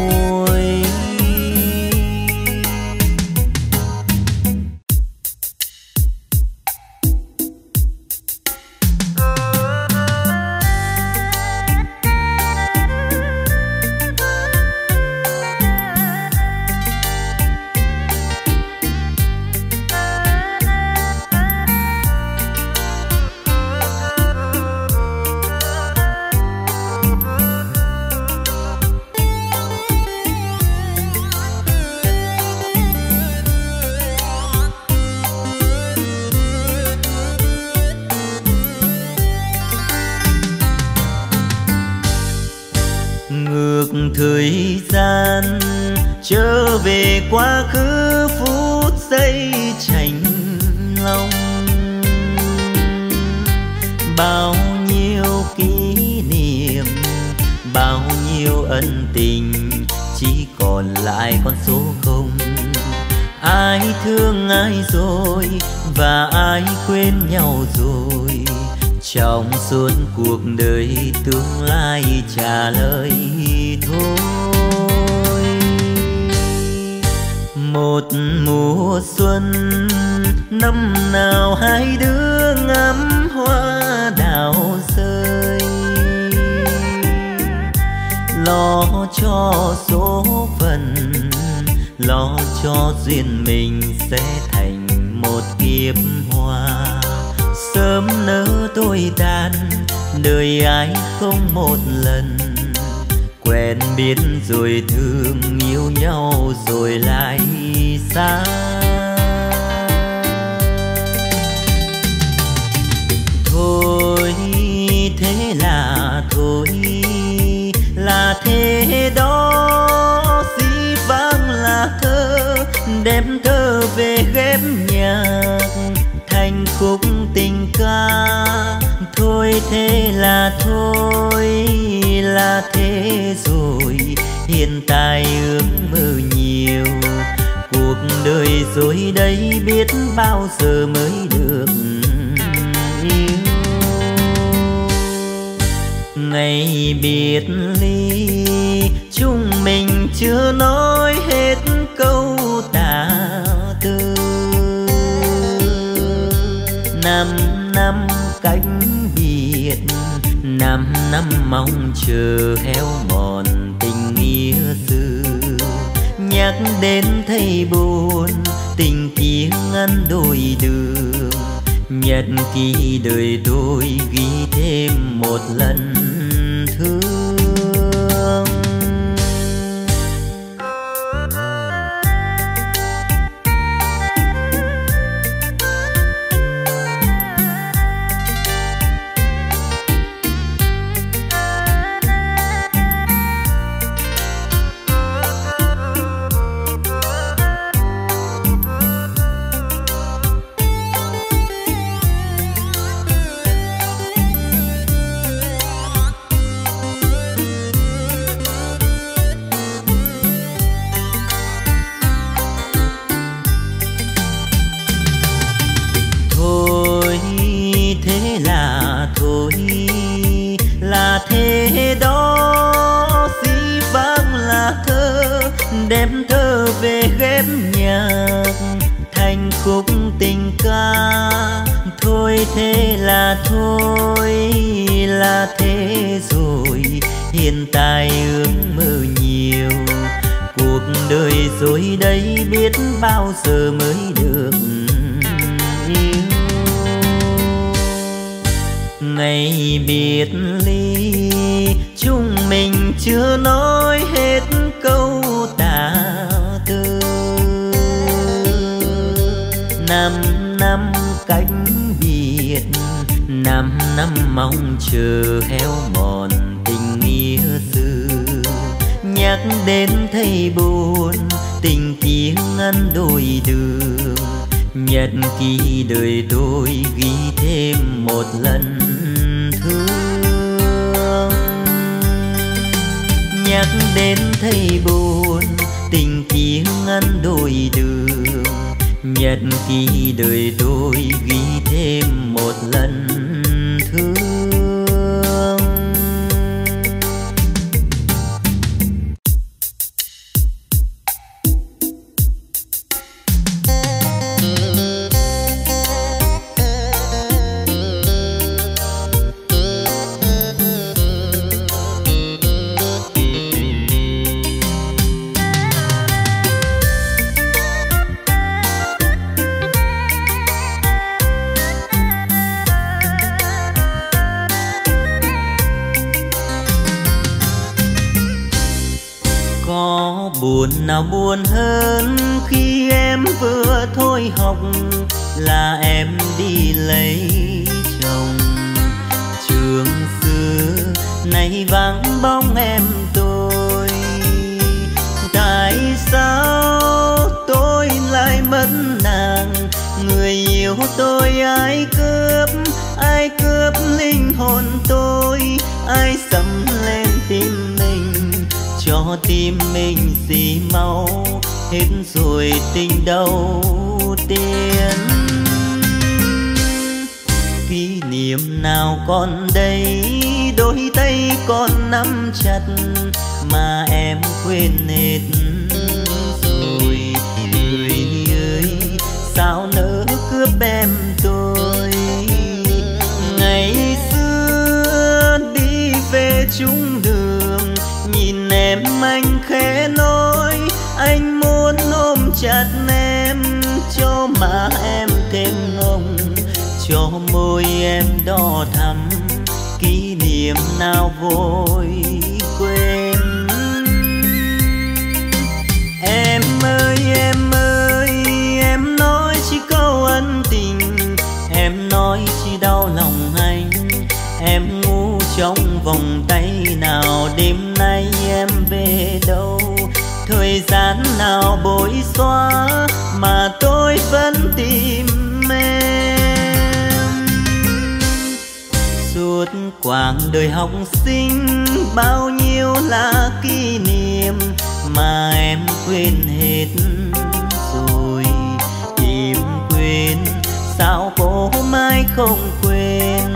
thời gian trở về quá khứ phút giây chạnh lòng. Bao nhiêu kỷ niệm, bao nhiêu ân tình, chỉ còn lại con số không. Ai thương ai rồi và ai quên nhau rồi, trong suốt cuộc đời tương lai trả lời thôi. Một mùa xuân năm nào hai đứa ngắm hoa đào rơi, lo cho số phận, lo cho duyên mình sẽ thành một kiếp hoa. Sớm nỡ tôi tàn, đời ai không một lần, quen biết rồi thương yêu nhau rồi lại xa. Thôi thế là thôi, là thế đó, dĩ vãng là thơ, đem thơ về ghép nhạc thành khúc tình ca. Thôi thế là thôi, là thế rồi, hiện tại ước mơ nhiều, cuộc đời rồi đây biết bao giờ mới được yêu. Ngày biệt ly chúng mình chưa nói hết câu tả tư, năm năm cách biệt, năm năm mong chờ héo mòn tình nghĩa xưa. Nhắc đến thấy buồn, tình kia ngăn đôi đường, nhật ký đời tôi ghi thêm một lần thương. Thế đó, dĩ vãng là thơ, đem thơ về ghép nhạc thành khúc tình ca. Thôi thế là thôi, là thế rồi, hiện tại ước mơ nhiều, cuộc đời rồi đây biết bao giờ mới được yêu. Ngày biệt ly chúng mình chưa nói hết câu tả tư, năm năm cách biệt, năm năm mong chờ héo mòn tình nghĩa xưa. Nhắc đến thấy buồn, tình kia ngăn đôi đường, nhật ký đời tôi ghi thêm một lần thương. Nhắc đến thấy buồn, tình kia ngăn đôi đường, nhật ký đời tôi ghi thêm một lần thương. Buồn nào buồn hơn khi em vừa thôi học là em đi lấy chồng. Trường xưa nay vắng bóng em tôi, yêu tôi ai cướp, ai cướp linh hồn tôi, ai sẫm lên tim mình, cho tim mình xì mau, hết rồi tình đầu tiên. Kỷ niệm nào còn đây, đôi tay còn nắm chặt mà em quên hết rồi. Người ơi sao nỡ cướp em tôi, ngày xưa đi về chung đường, nhìn em anh khẽ nói anh muốn ôm chặt em, cho má em thêm ngông, cho môi em đỏ thắm, kỷ niệm nào vội quên. Em ơi em ơi em nói chỉ câu ân tình, em nói chỉ đau lòng anh, em ngu trong vòng tay nào, đêm nay em về đâu, thời gian nào bối xóa mà tôi vẫn tìm em. Suốt quãng đời học sinh bao nhiêu là kỷ niệm mà em quên hết rồi. Tìm quên sao cô mãi không quên,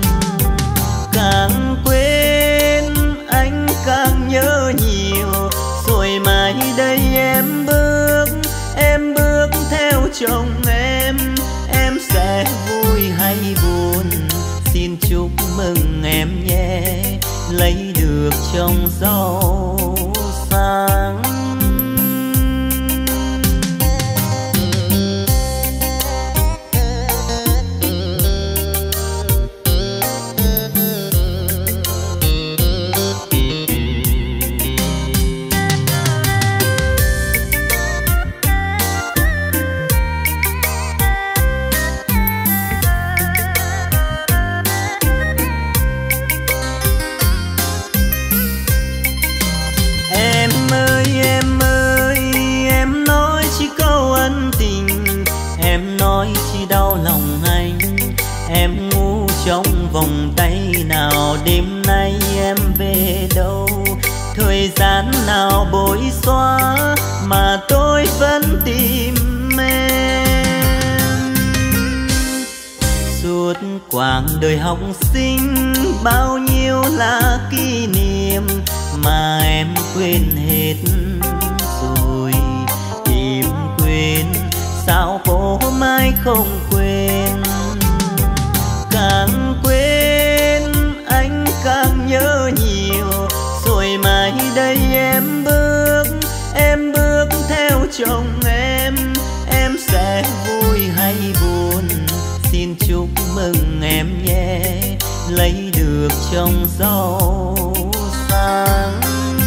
càng quên anh càng nhớ nhiều, rồi mai đây em bước, em bước theo chồng em, em sẽ vui hay buồn, xin chúc mừng em nhé, lấy được chồng giàu sang. Đau lòng anh, em ngu trong vòng tay nào, đêm nay em về đâu, thời gian nào bối xóa mà tôi vẫn tìm em. Suốt quãng đời học sinh bao nhiêu là kỷ niệm mà em quên hết rồi. Tìm quên sao cô mãi không quên, càng quên anh càng nhớ nhiều, rồi mai đây em bước, em bước theo chồng em, em sẽ vui hay buồn, xin chúc mừng em nhé, lấy được chồng giàu sang.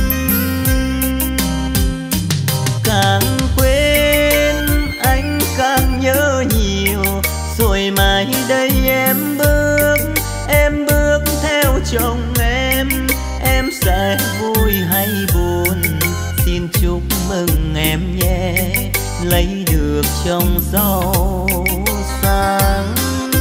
Càng quên anh càng nhớ nhiều, rồi mai đây em bước, em bước theo chồng em, em sẽ vui hay buồn, xin chúc mừng em nhé, lấy được chồng giàu sang.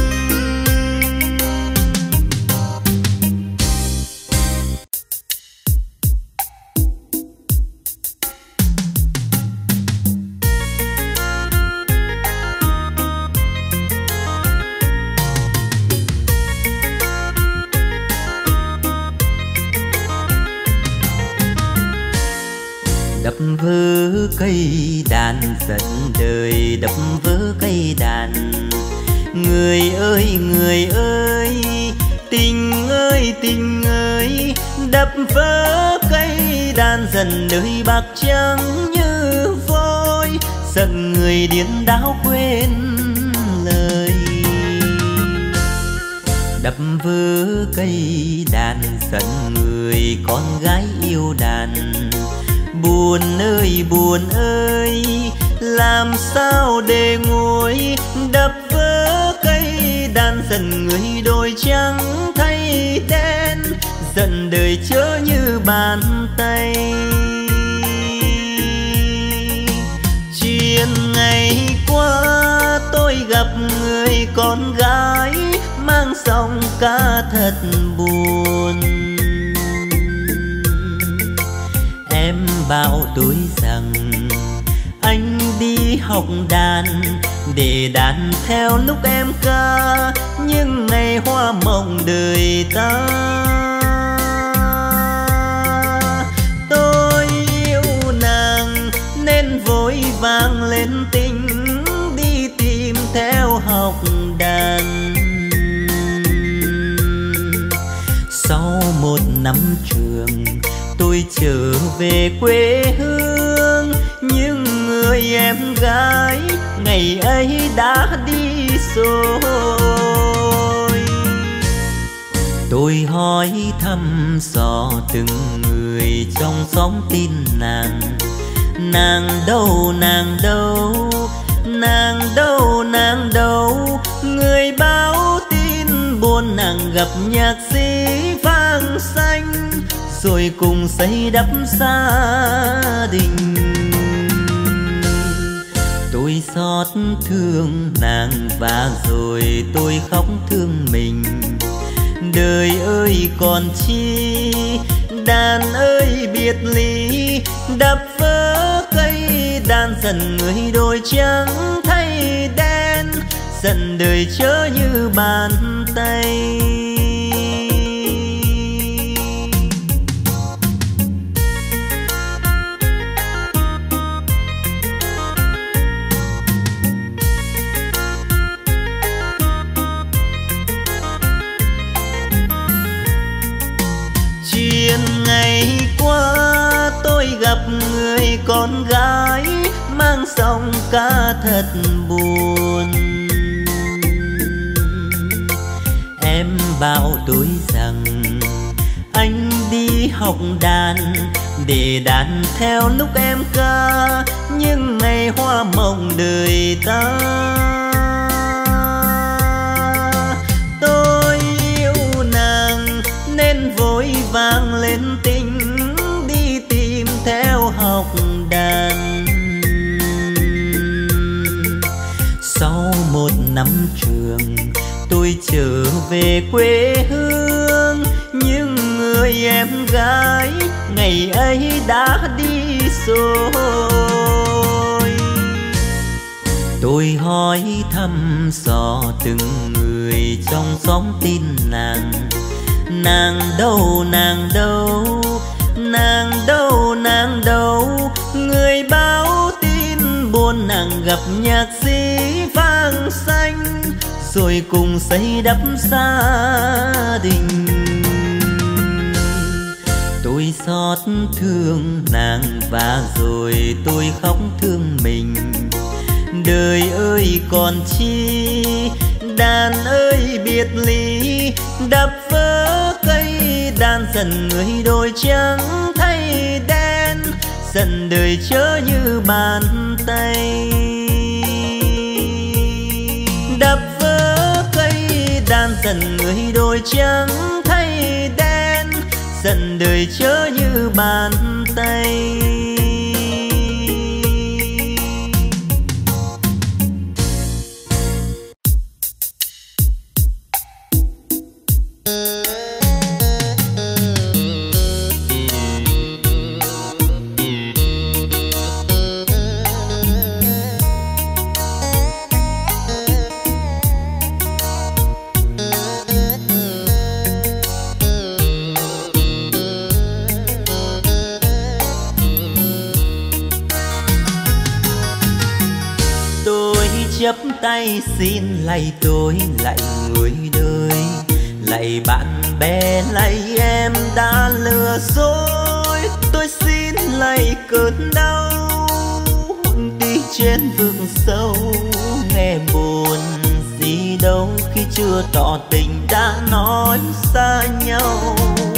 Đập vỡ cây đàn dần đời, đập vỡ cây đàn. Người ơi người ơi tình ơi tình ơi, đập vỡ cây đàn dần đời bạc trắng như vôi, giận người điên đảo quên lời. Đập vỡ cây đàn giận người con gái yêu đàn. Buồn ơi buồn ơi làm sao để nguôi, đập vỡ cây đàn dần người đôi trắng thay đen, dần đời chớ như bàn tay. Chuyện ngày qua tôi gặp người con gái mang giọng ca thật buồn. Em bảo tôi rằng anh đi học đàn để đàn theo lúc em ca những ngày hoa mộng đời ta. Tôi yêu nàng nên vội vàng lên tình đi tìm theo học đàn. Sau một năm trường tôi trở về quê hương, nhưng người em gái ngày ấy đã đi rồi. Tôi hỏi thăm dò từng người trong xóm tin nàng. Nàng đâu, nàng đâu, nàng đâu, nàng đâu. Người báo tin buồn nàng gặp nhạc sĩ Vang Xanh, rồi cùng xây đắp gia đình. Tôi xót thương nàng và rồi tôi khóc thương mình. Đời ơi còn chi, đàn ơi biệt ly, đập vỡ cây đàn dần người đôi trắng thay đen, dần đời chớ như bàn tay. Ngày qua tôi gặp người con gái mang giọng ca thật buồn. Em bảo tôi rằng anh đi học đàn để đàn theo lúc em ca những ngày hoa mộng đời ta. Tôi yêu nàng nên vội vàng lên tình đi tìm theo học đàn. Sau một năm trường tôi trở về quê hương, nhưng người em gái ngày ấy đã đi rồi. Tôi hỏi thăm dò từng người trong xóm tin nàng. Nàng đâu, nàng đâu, nàng đâu, nàng đâu. Người báo tin buồn nàng gặp nhạc sĩ Vang Xanh, rồi cùng xây đắp gia đình. Tôi xót thương nàng và rồi tôi khóc thương mình. Đời ơi còn chi, đàn ơi biệt ly, đập vỡ cây đàn dần người đôi trắng thay đen, dần đời chớ như bàn tay. Đập vỡ cây đàn dần người đôi trắng thay đen, dần đời chớ như bàn tay. Chắp tay xin lạy tôi, lạy người đời, lạy bạn bè, lạy em đã lừa dối. Tôi xin lạy cơn đau đi trên vực sâu, nghe buồn gì đâu khi chưa tỏ tình đã nói xa nhau.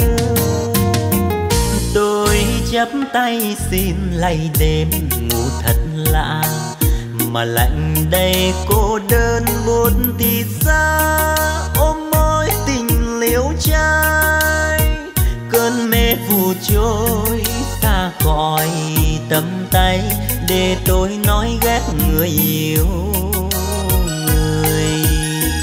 Tôi chắp tay xin lạy đêm ngủ thật lạ, mà lạnh đây cô đơn buồn thì xa. Ôm môi tình liễu trai, cơn mê phù trôi xa khỏi tầm tay, để tôi nói ghét người yêu người.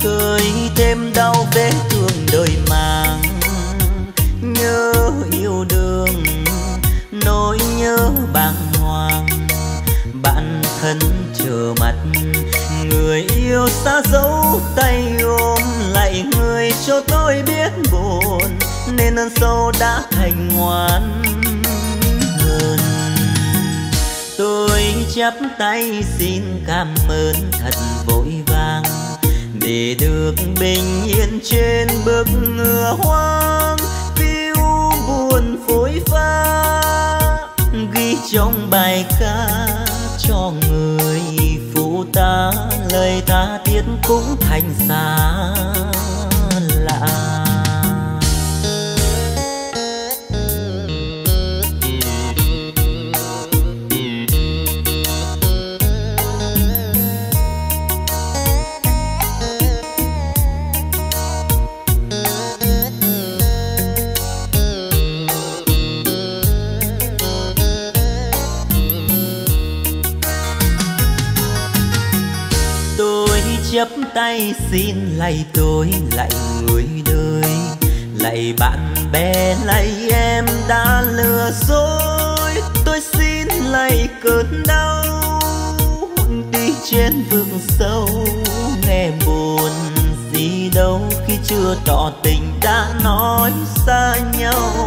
khơi thêm đau vết thương đời mang. Nhớ yêu đương nỗi nhớ bàng hoàng, bạn thân chờ mặt người yêu xa dấu tay ôm lại người cho tôi biết buồn, nên ơn sâu đã thành ngoan hơn. Tôi chắp tay xin cảm ơn thật vội vàng, để được bình yên trên bước ngựa hoang. Phiêu buồn phối pha ghi trong bài ca cho người phụ ta, lời ta thiết cũng thành xa lạ. Chắp tay xin lạy tôi, lạy người đời, lạy bạn bè, lạy em đã lừa dối. Tôi xin lạy cơn đau đi trên vực sâu, nghe buồn gì đâu khi chưa tỏ tình đã nói xa nhau.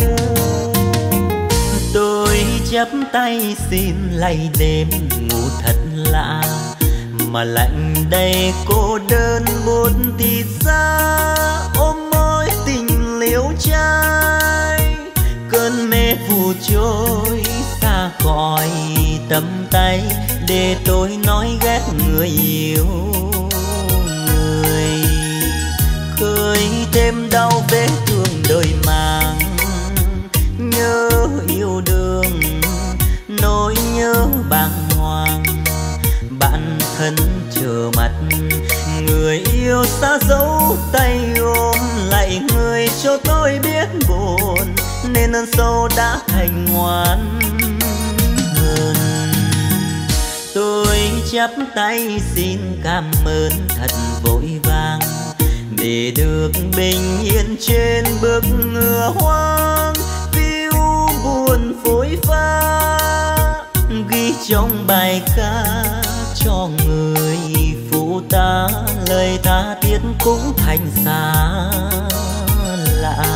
Tôi chắp tay xin lạy đêm ngủ thật lạ, mà lạnh đầy cô đơn buồn thì xa. Ôm môi tình liễu trai, cơn mê phù trôi xa khỏi tầm tay, để tôi nói ghét người yêu người. Khơi thêm đau vết thương đời mang, nhớ yêu đương nỗi nhớ bàng hoàng, bạn thân chờ mặt người yêu xa dấu tay ôm lại người cho tôi biết buồn, nên ơn sâu đã thành ngoan hơn. Tôi chắp tay xin cảm ơn thật vội vàng, để được bình yên trên bước ngựa hoang. Phiêu buồn phối pha ghi trong bài ca cho người phụ ta, lời ta thiết cũng thành xa lạ.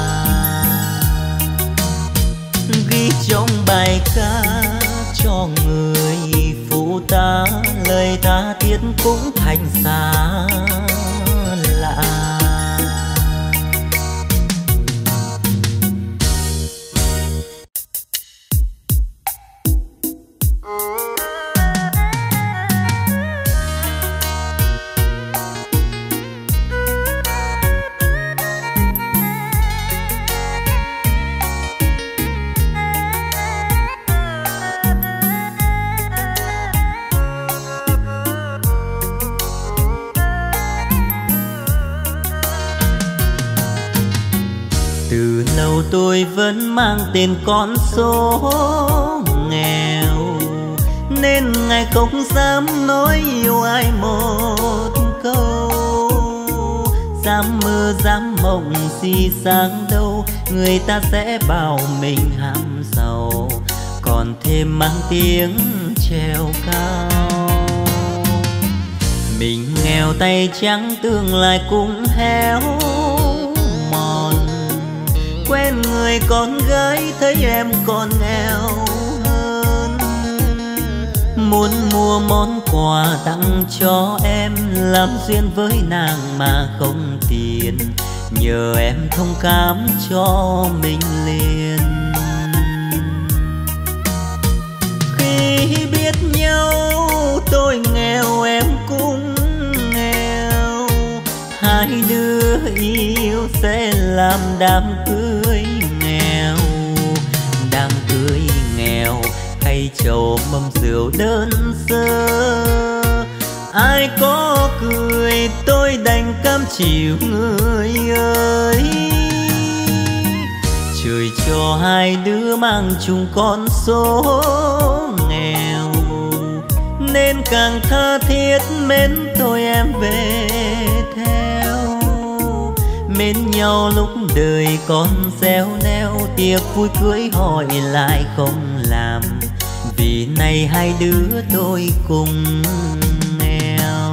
Ghi trong bài ca cho người phụ ta, lời ta thiết cũng thành xa lạ. Tôi vẫn mang tên con số nghèo, nên ngày không dám nói yêu ai một câu. Dám mơ dám mộng gì sáng đâu, người ta sẽ bảo mình ham giàu, còn thêm mang tiếng trèo cao. Mình nghèo tay trắng tương lai cũng héo mòn, quen người con gái thấy em còn nghèo hơn. Muốn mua món quà tặng cho em, làm duyên với nàng mà không tiền, nhờ em thông cảm cho mình liền. Khi biết nhau tôi nghèo em cũng nghèo, hai đứa yêu sẽ làm đám cưới nghèo. Đám cưới nghèo khay trầu mâm rượu đơn sơ, ai có cười tôi đành cam chịu người ơi. Trời cho hai đứa mang chung con số nghèo, nên càng tha thiết mến tôi em về theo. Mến nhau lúc đời còn réo neo, tiệc vui cưới hỏi lại không làm, vì nay hai đứa tôi cùng nghèo.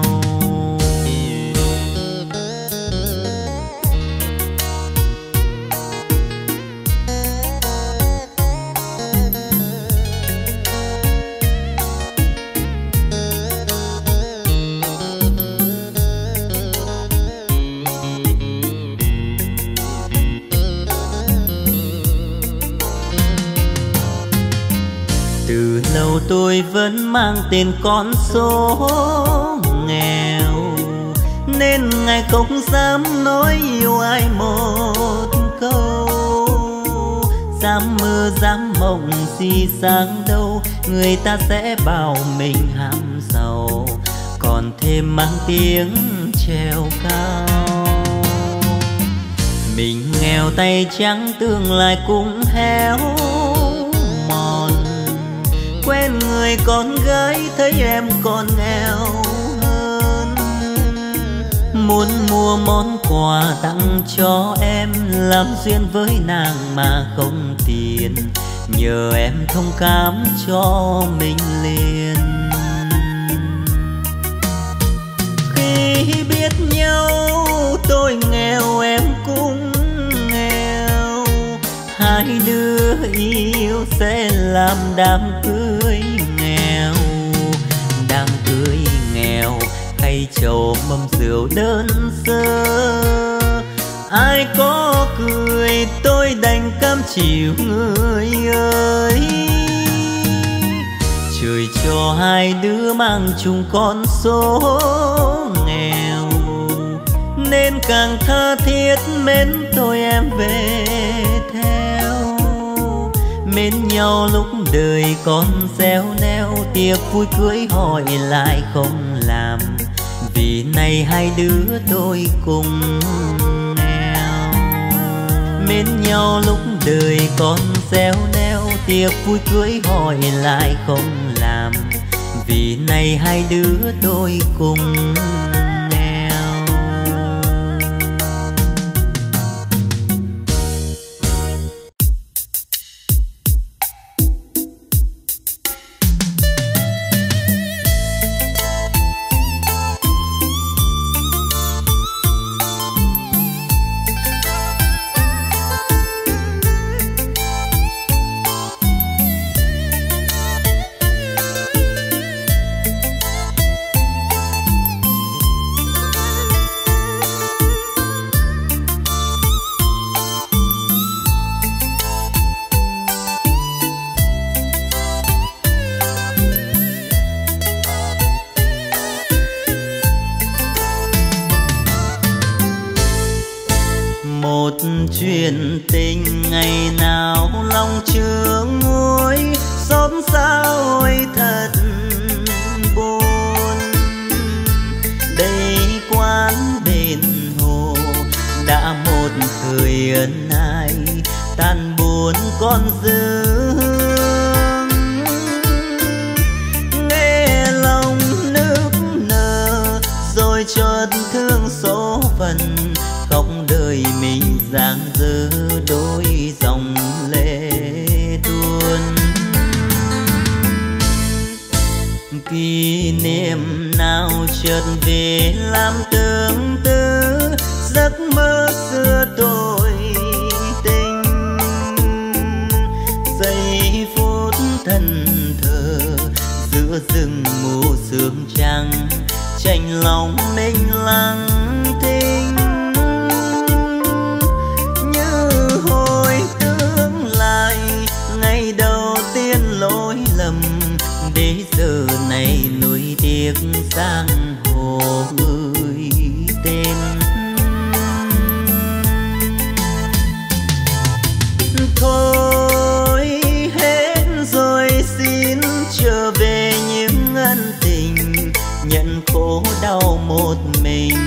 Từ lâu tôi vẫn mang tên con số nghèo, nên ngày không dám nói yêu ai một câu. Dám mơ dám mộng gì sáng đâu, người ta sẽ bảo mình ham giàu, còn thêm mang tiếng trèo cao. Mình nghèo tay trắng tương lai cũng héo mòn, quen người con gái thấy em còn nghèo hơn. Muốn mua món quà tặng cho em, làm duyên với nàng mà không tiền, nhờ em thông cảm cho mình liền. Khi biết nhau tôi nghèo em cũng nghèo, hai đứa yêu sẽ làm đám cưới nghèo. Đám cưới nghèo khay trầu mâm rượu đơn sơ, ai có cười tôi đành cam chịu người ơi. Trời cho hai đứa mang chung con số nghèo, nên càng tha thiết mến tôi em về theo. Mến nhau lúc đời còn réo neo, tiệc vui cưới hỏi lại không làm, vì nay hai đứa tôi cùng nghèo. Mến nhau lúc đời còn réo neo, tiệc vui cưới hỏi lại không làm, vì nay hai đứa tôi cùng nghèo. Chuyện tình ngày nào lòng chưa nguôi, xót xa ôi thật buồn. Đây quán bên hồ đã một thời ân ái, tan buồn con dương. Nghe lòng nức nở rồi chợt thương số phận, khóc đời mình giang dở đôi dòng lệ tuôn. Kỷ niệm nào chợt về làm tương tư, giấc mơ xưa tôi tình. Giây phút thân thờ giữa rừng mù sương trắng, chạnh lòng mình lặng thinh. Ngày đầu tiên lỗi lầm, để giờ này nuối tiếc giang hồ gửi tên. Thôi hết rồi xin trở về những ân tình, nhận khổ đau một mình.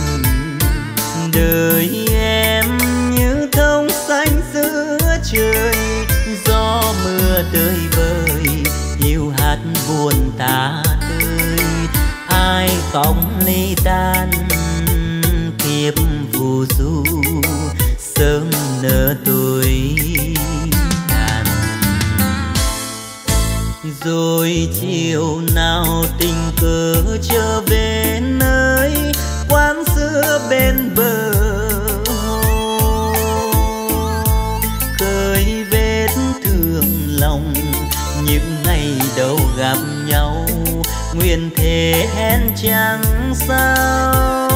Đời em như thông xanh giữa trời, gió mưa tơi bời, hiu hắt buồn tả tơi. cõng ly tan kiếp phù du sớm nở tuổi tàn. Rồi chiều nào tình cờ trở về nơi quán xưa bên bờ hồ, khơi vết thương lòng những ngày đầu gặp nhau, nguyện thế hẹn chẳng sao.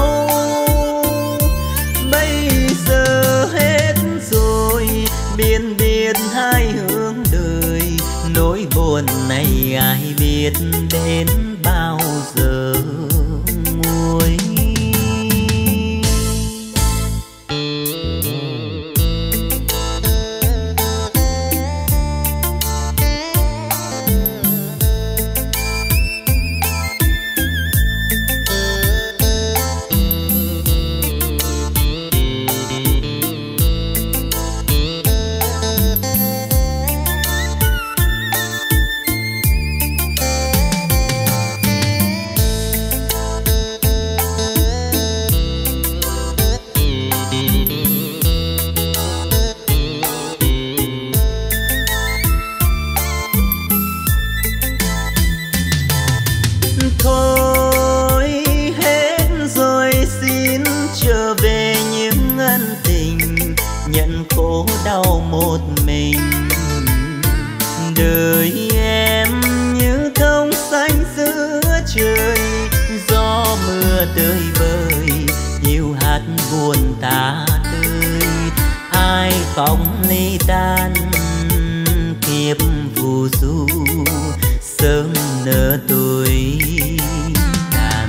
Bây giờ hết rồi biên biệt hai hướng đời, nỗi buồn này ai biết đến bao giờ nguôi. Đau một mình đời em như thông xanh giữa trời, gió mưa tơi bời nhiều hạt buồn tả tơi. Ai cõng ly tan kiếp phù du sớm nở tuổi tàn.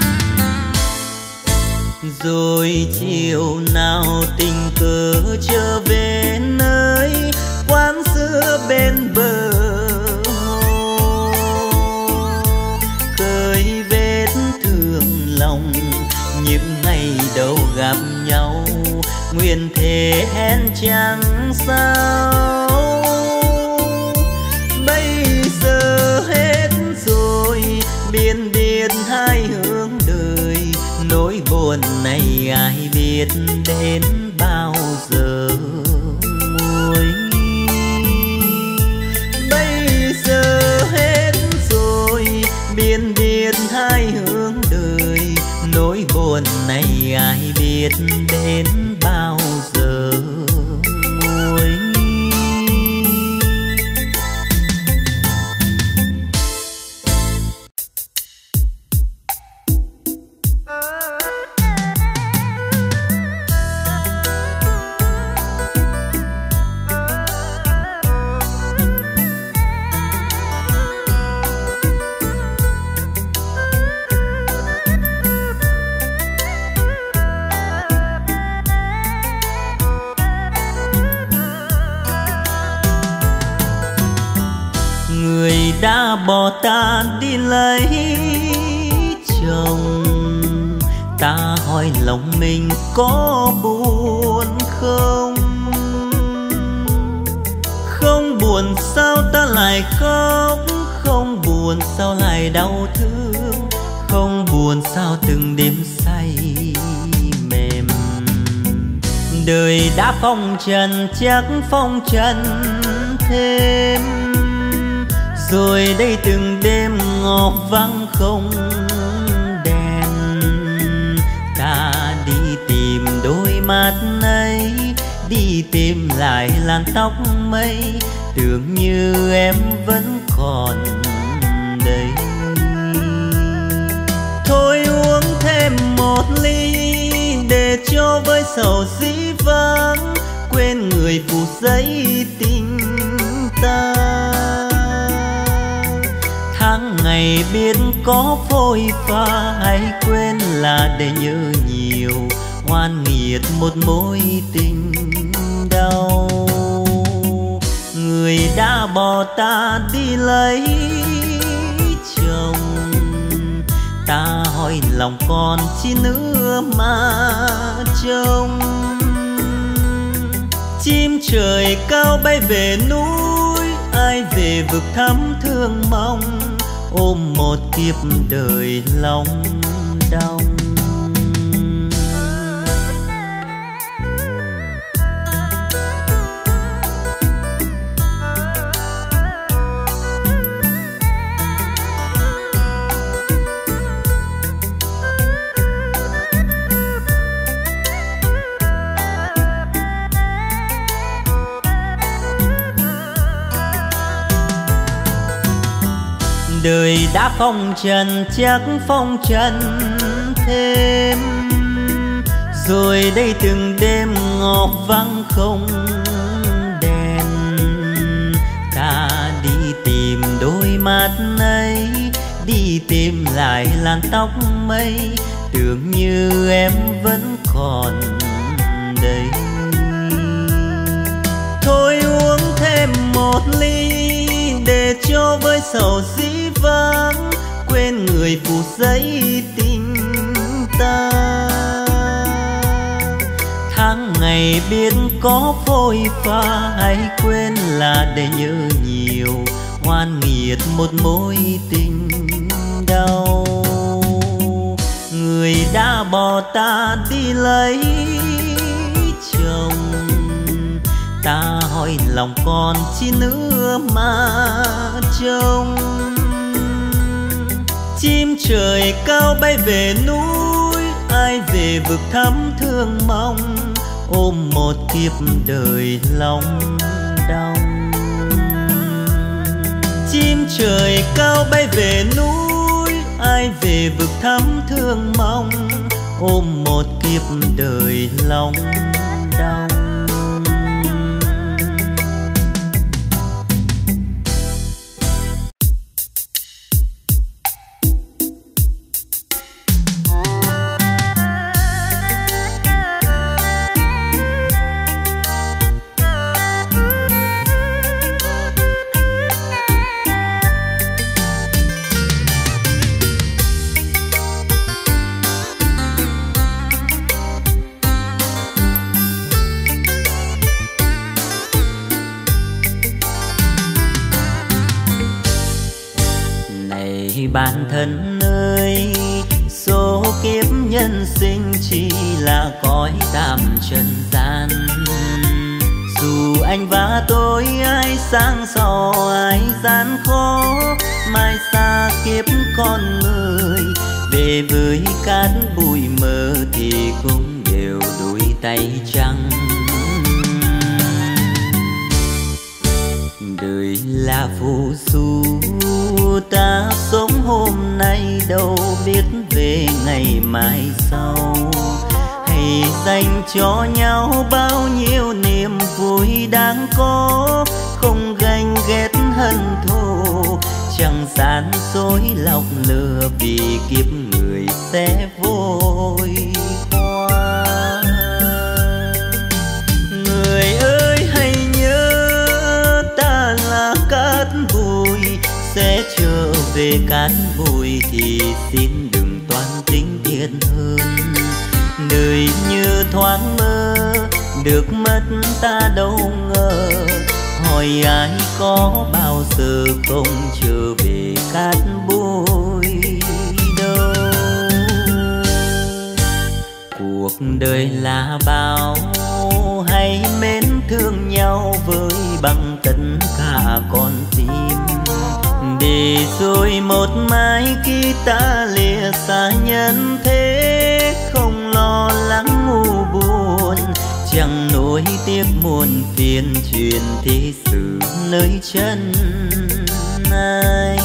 Rồi chiều nào tình cờ trở về nơi quán xưa bên bờ hồ, khơi vết thương lòng những ngày đầu gặp nhau, nguyện thế hẹn chẳng sao. Bây giờ hết rồi biên biệt hai hướng đời, nỗi buồn này ai biết đến bao giờ nguôi. Bây giờ hết rồi biên biệt hai hướng đời, nỗi buồn này ai biết đến bao giờ nguôi. Đã bỏ ta đi lấy chồng, ta hỏi lòng mình có buồn không? Không buồn sao ta lại khóc, không buồn sao lại đau thương, không buồn sao từng đêm say mềm. Đời đã phong trần chắc phong trần thêm, rồi đây từng đêm ngọc vắng không đèn. Ta đi tìm đôi mắt ấy, đi tìm lại làn tóc mây, tưởng như em vẫn còn đây. Thôi uống thêm một ly để cho với sầu dĩ vắng, quên người phụ giấy tình ta. Tháng ngày biết có phôi pha, hãy quên là để nhớ nhiều, oan nghiệt một mối tình đau. Người đã bỏ ta đi lấy chồng, ta hỏi lòng còn chi nữa mà trông. Chim trời cao bay về núi, ai về vực thắm thương mong, ôm một kiếp đời lòng đông. Đời đã phong trần chắc phong trần thêm, rồi đây từng đêm ngọc vắng không đèn. Ta đi tìm đôi mắt ấy, đi tìm lại làn tóc mây, tưởng như em vẫn còn đây. Thôi uống thêm một ly để cho với sầu dĩ vắng, quên người phụ giấy tình ta. Tháng ngày biết có phôi pha, hãy quên là để nhớ nhiều, oan nghiệt một mối tình đau. Người đã bỏ ta đi lấy chồng, ta hỏi lòng còn chi nữa mà trông. Chim trời cao bay về núi, ai về vực thắm thương mong, ôm một kiếp đời lòng đau. Chim trời cao bay về núi, ai về vực thắm thương mong, ôm một kiếp đời lòng đau. Bản thân ơi, số kiếp nhân sinh chỉ là cõi tạm trần gian. Dù anh và tôi ai sáng giàu ai gian khó, mai xa kiếp con người, về với cát bụi mơ thì cũng đều đôi tay trắng. Đời là phù du, ta sống hôm nay đâu biết về ngày mai sau. Hãy dành cho nhau bao nhiêu niềm vui đáng có, không ganh ghét hận thù, chẳng gian dối lọc lừa, vì kiếp người sẽ vội qua. Người ơi hãy nhớ ta là cát bụi, sẽ trở về cát bụi thì xin đừng toan tính thiệt hơn. Đời như thoáng mơ, được mất ta đâu ngờ, hỏi ai có bao giờ không trở về cát bụi đâu. Cuộc đời là bao, hãy mến thương nhau với bằng tất cả con tim, để rồi một mai khi ta lìa xa nhân thế, không lo lắng ngu buồn, chẳng nỗi tiếc muôn phiền chuyện thế sự nơi chân ai.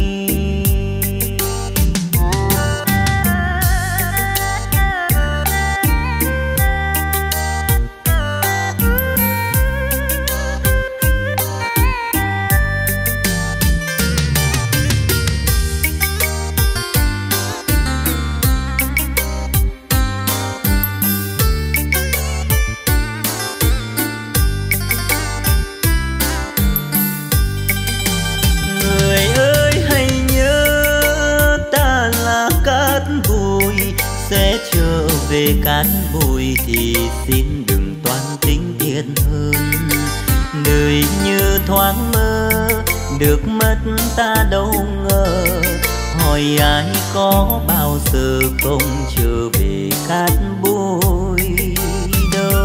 Sẽ trở về cát bụi thì xin đừng toan tính thiệt hơn. Đời như thoáng mơ, được mất ta đâu ngờ, hỏi ai có bao giờ không trở về cát bụi đâu.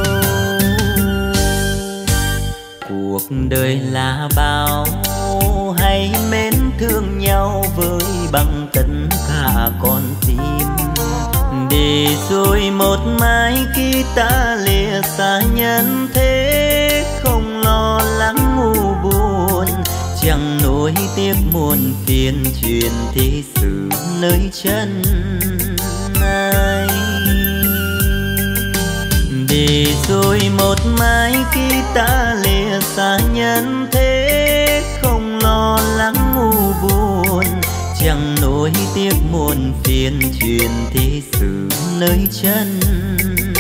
Cuộc đời là bao hay mến thương nhau với bằng tất cả con tim, để rồi một mai khi ta lìa xa nhân thế, không lo lắng u buồn, chẳng nỗi tiếc muôn phiền chuyện thế sự nơi chân ai. Để rồi một mai khi ta lìa xa nhân thế, không lo lắng u buồn, chẳng nỗi tiếc muôn phiền chuyện thế sự nơi chân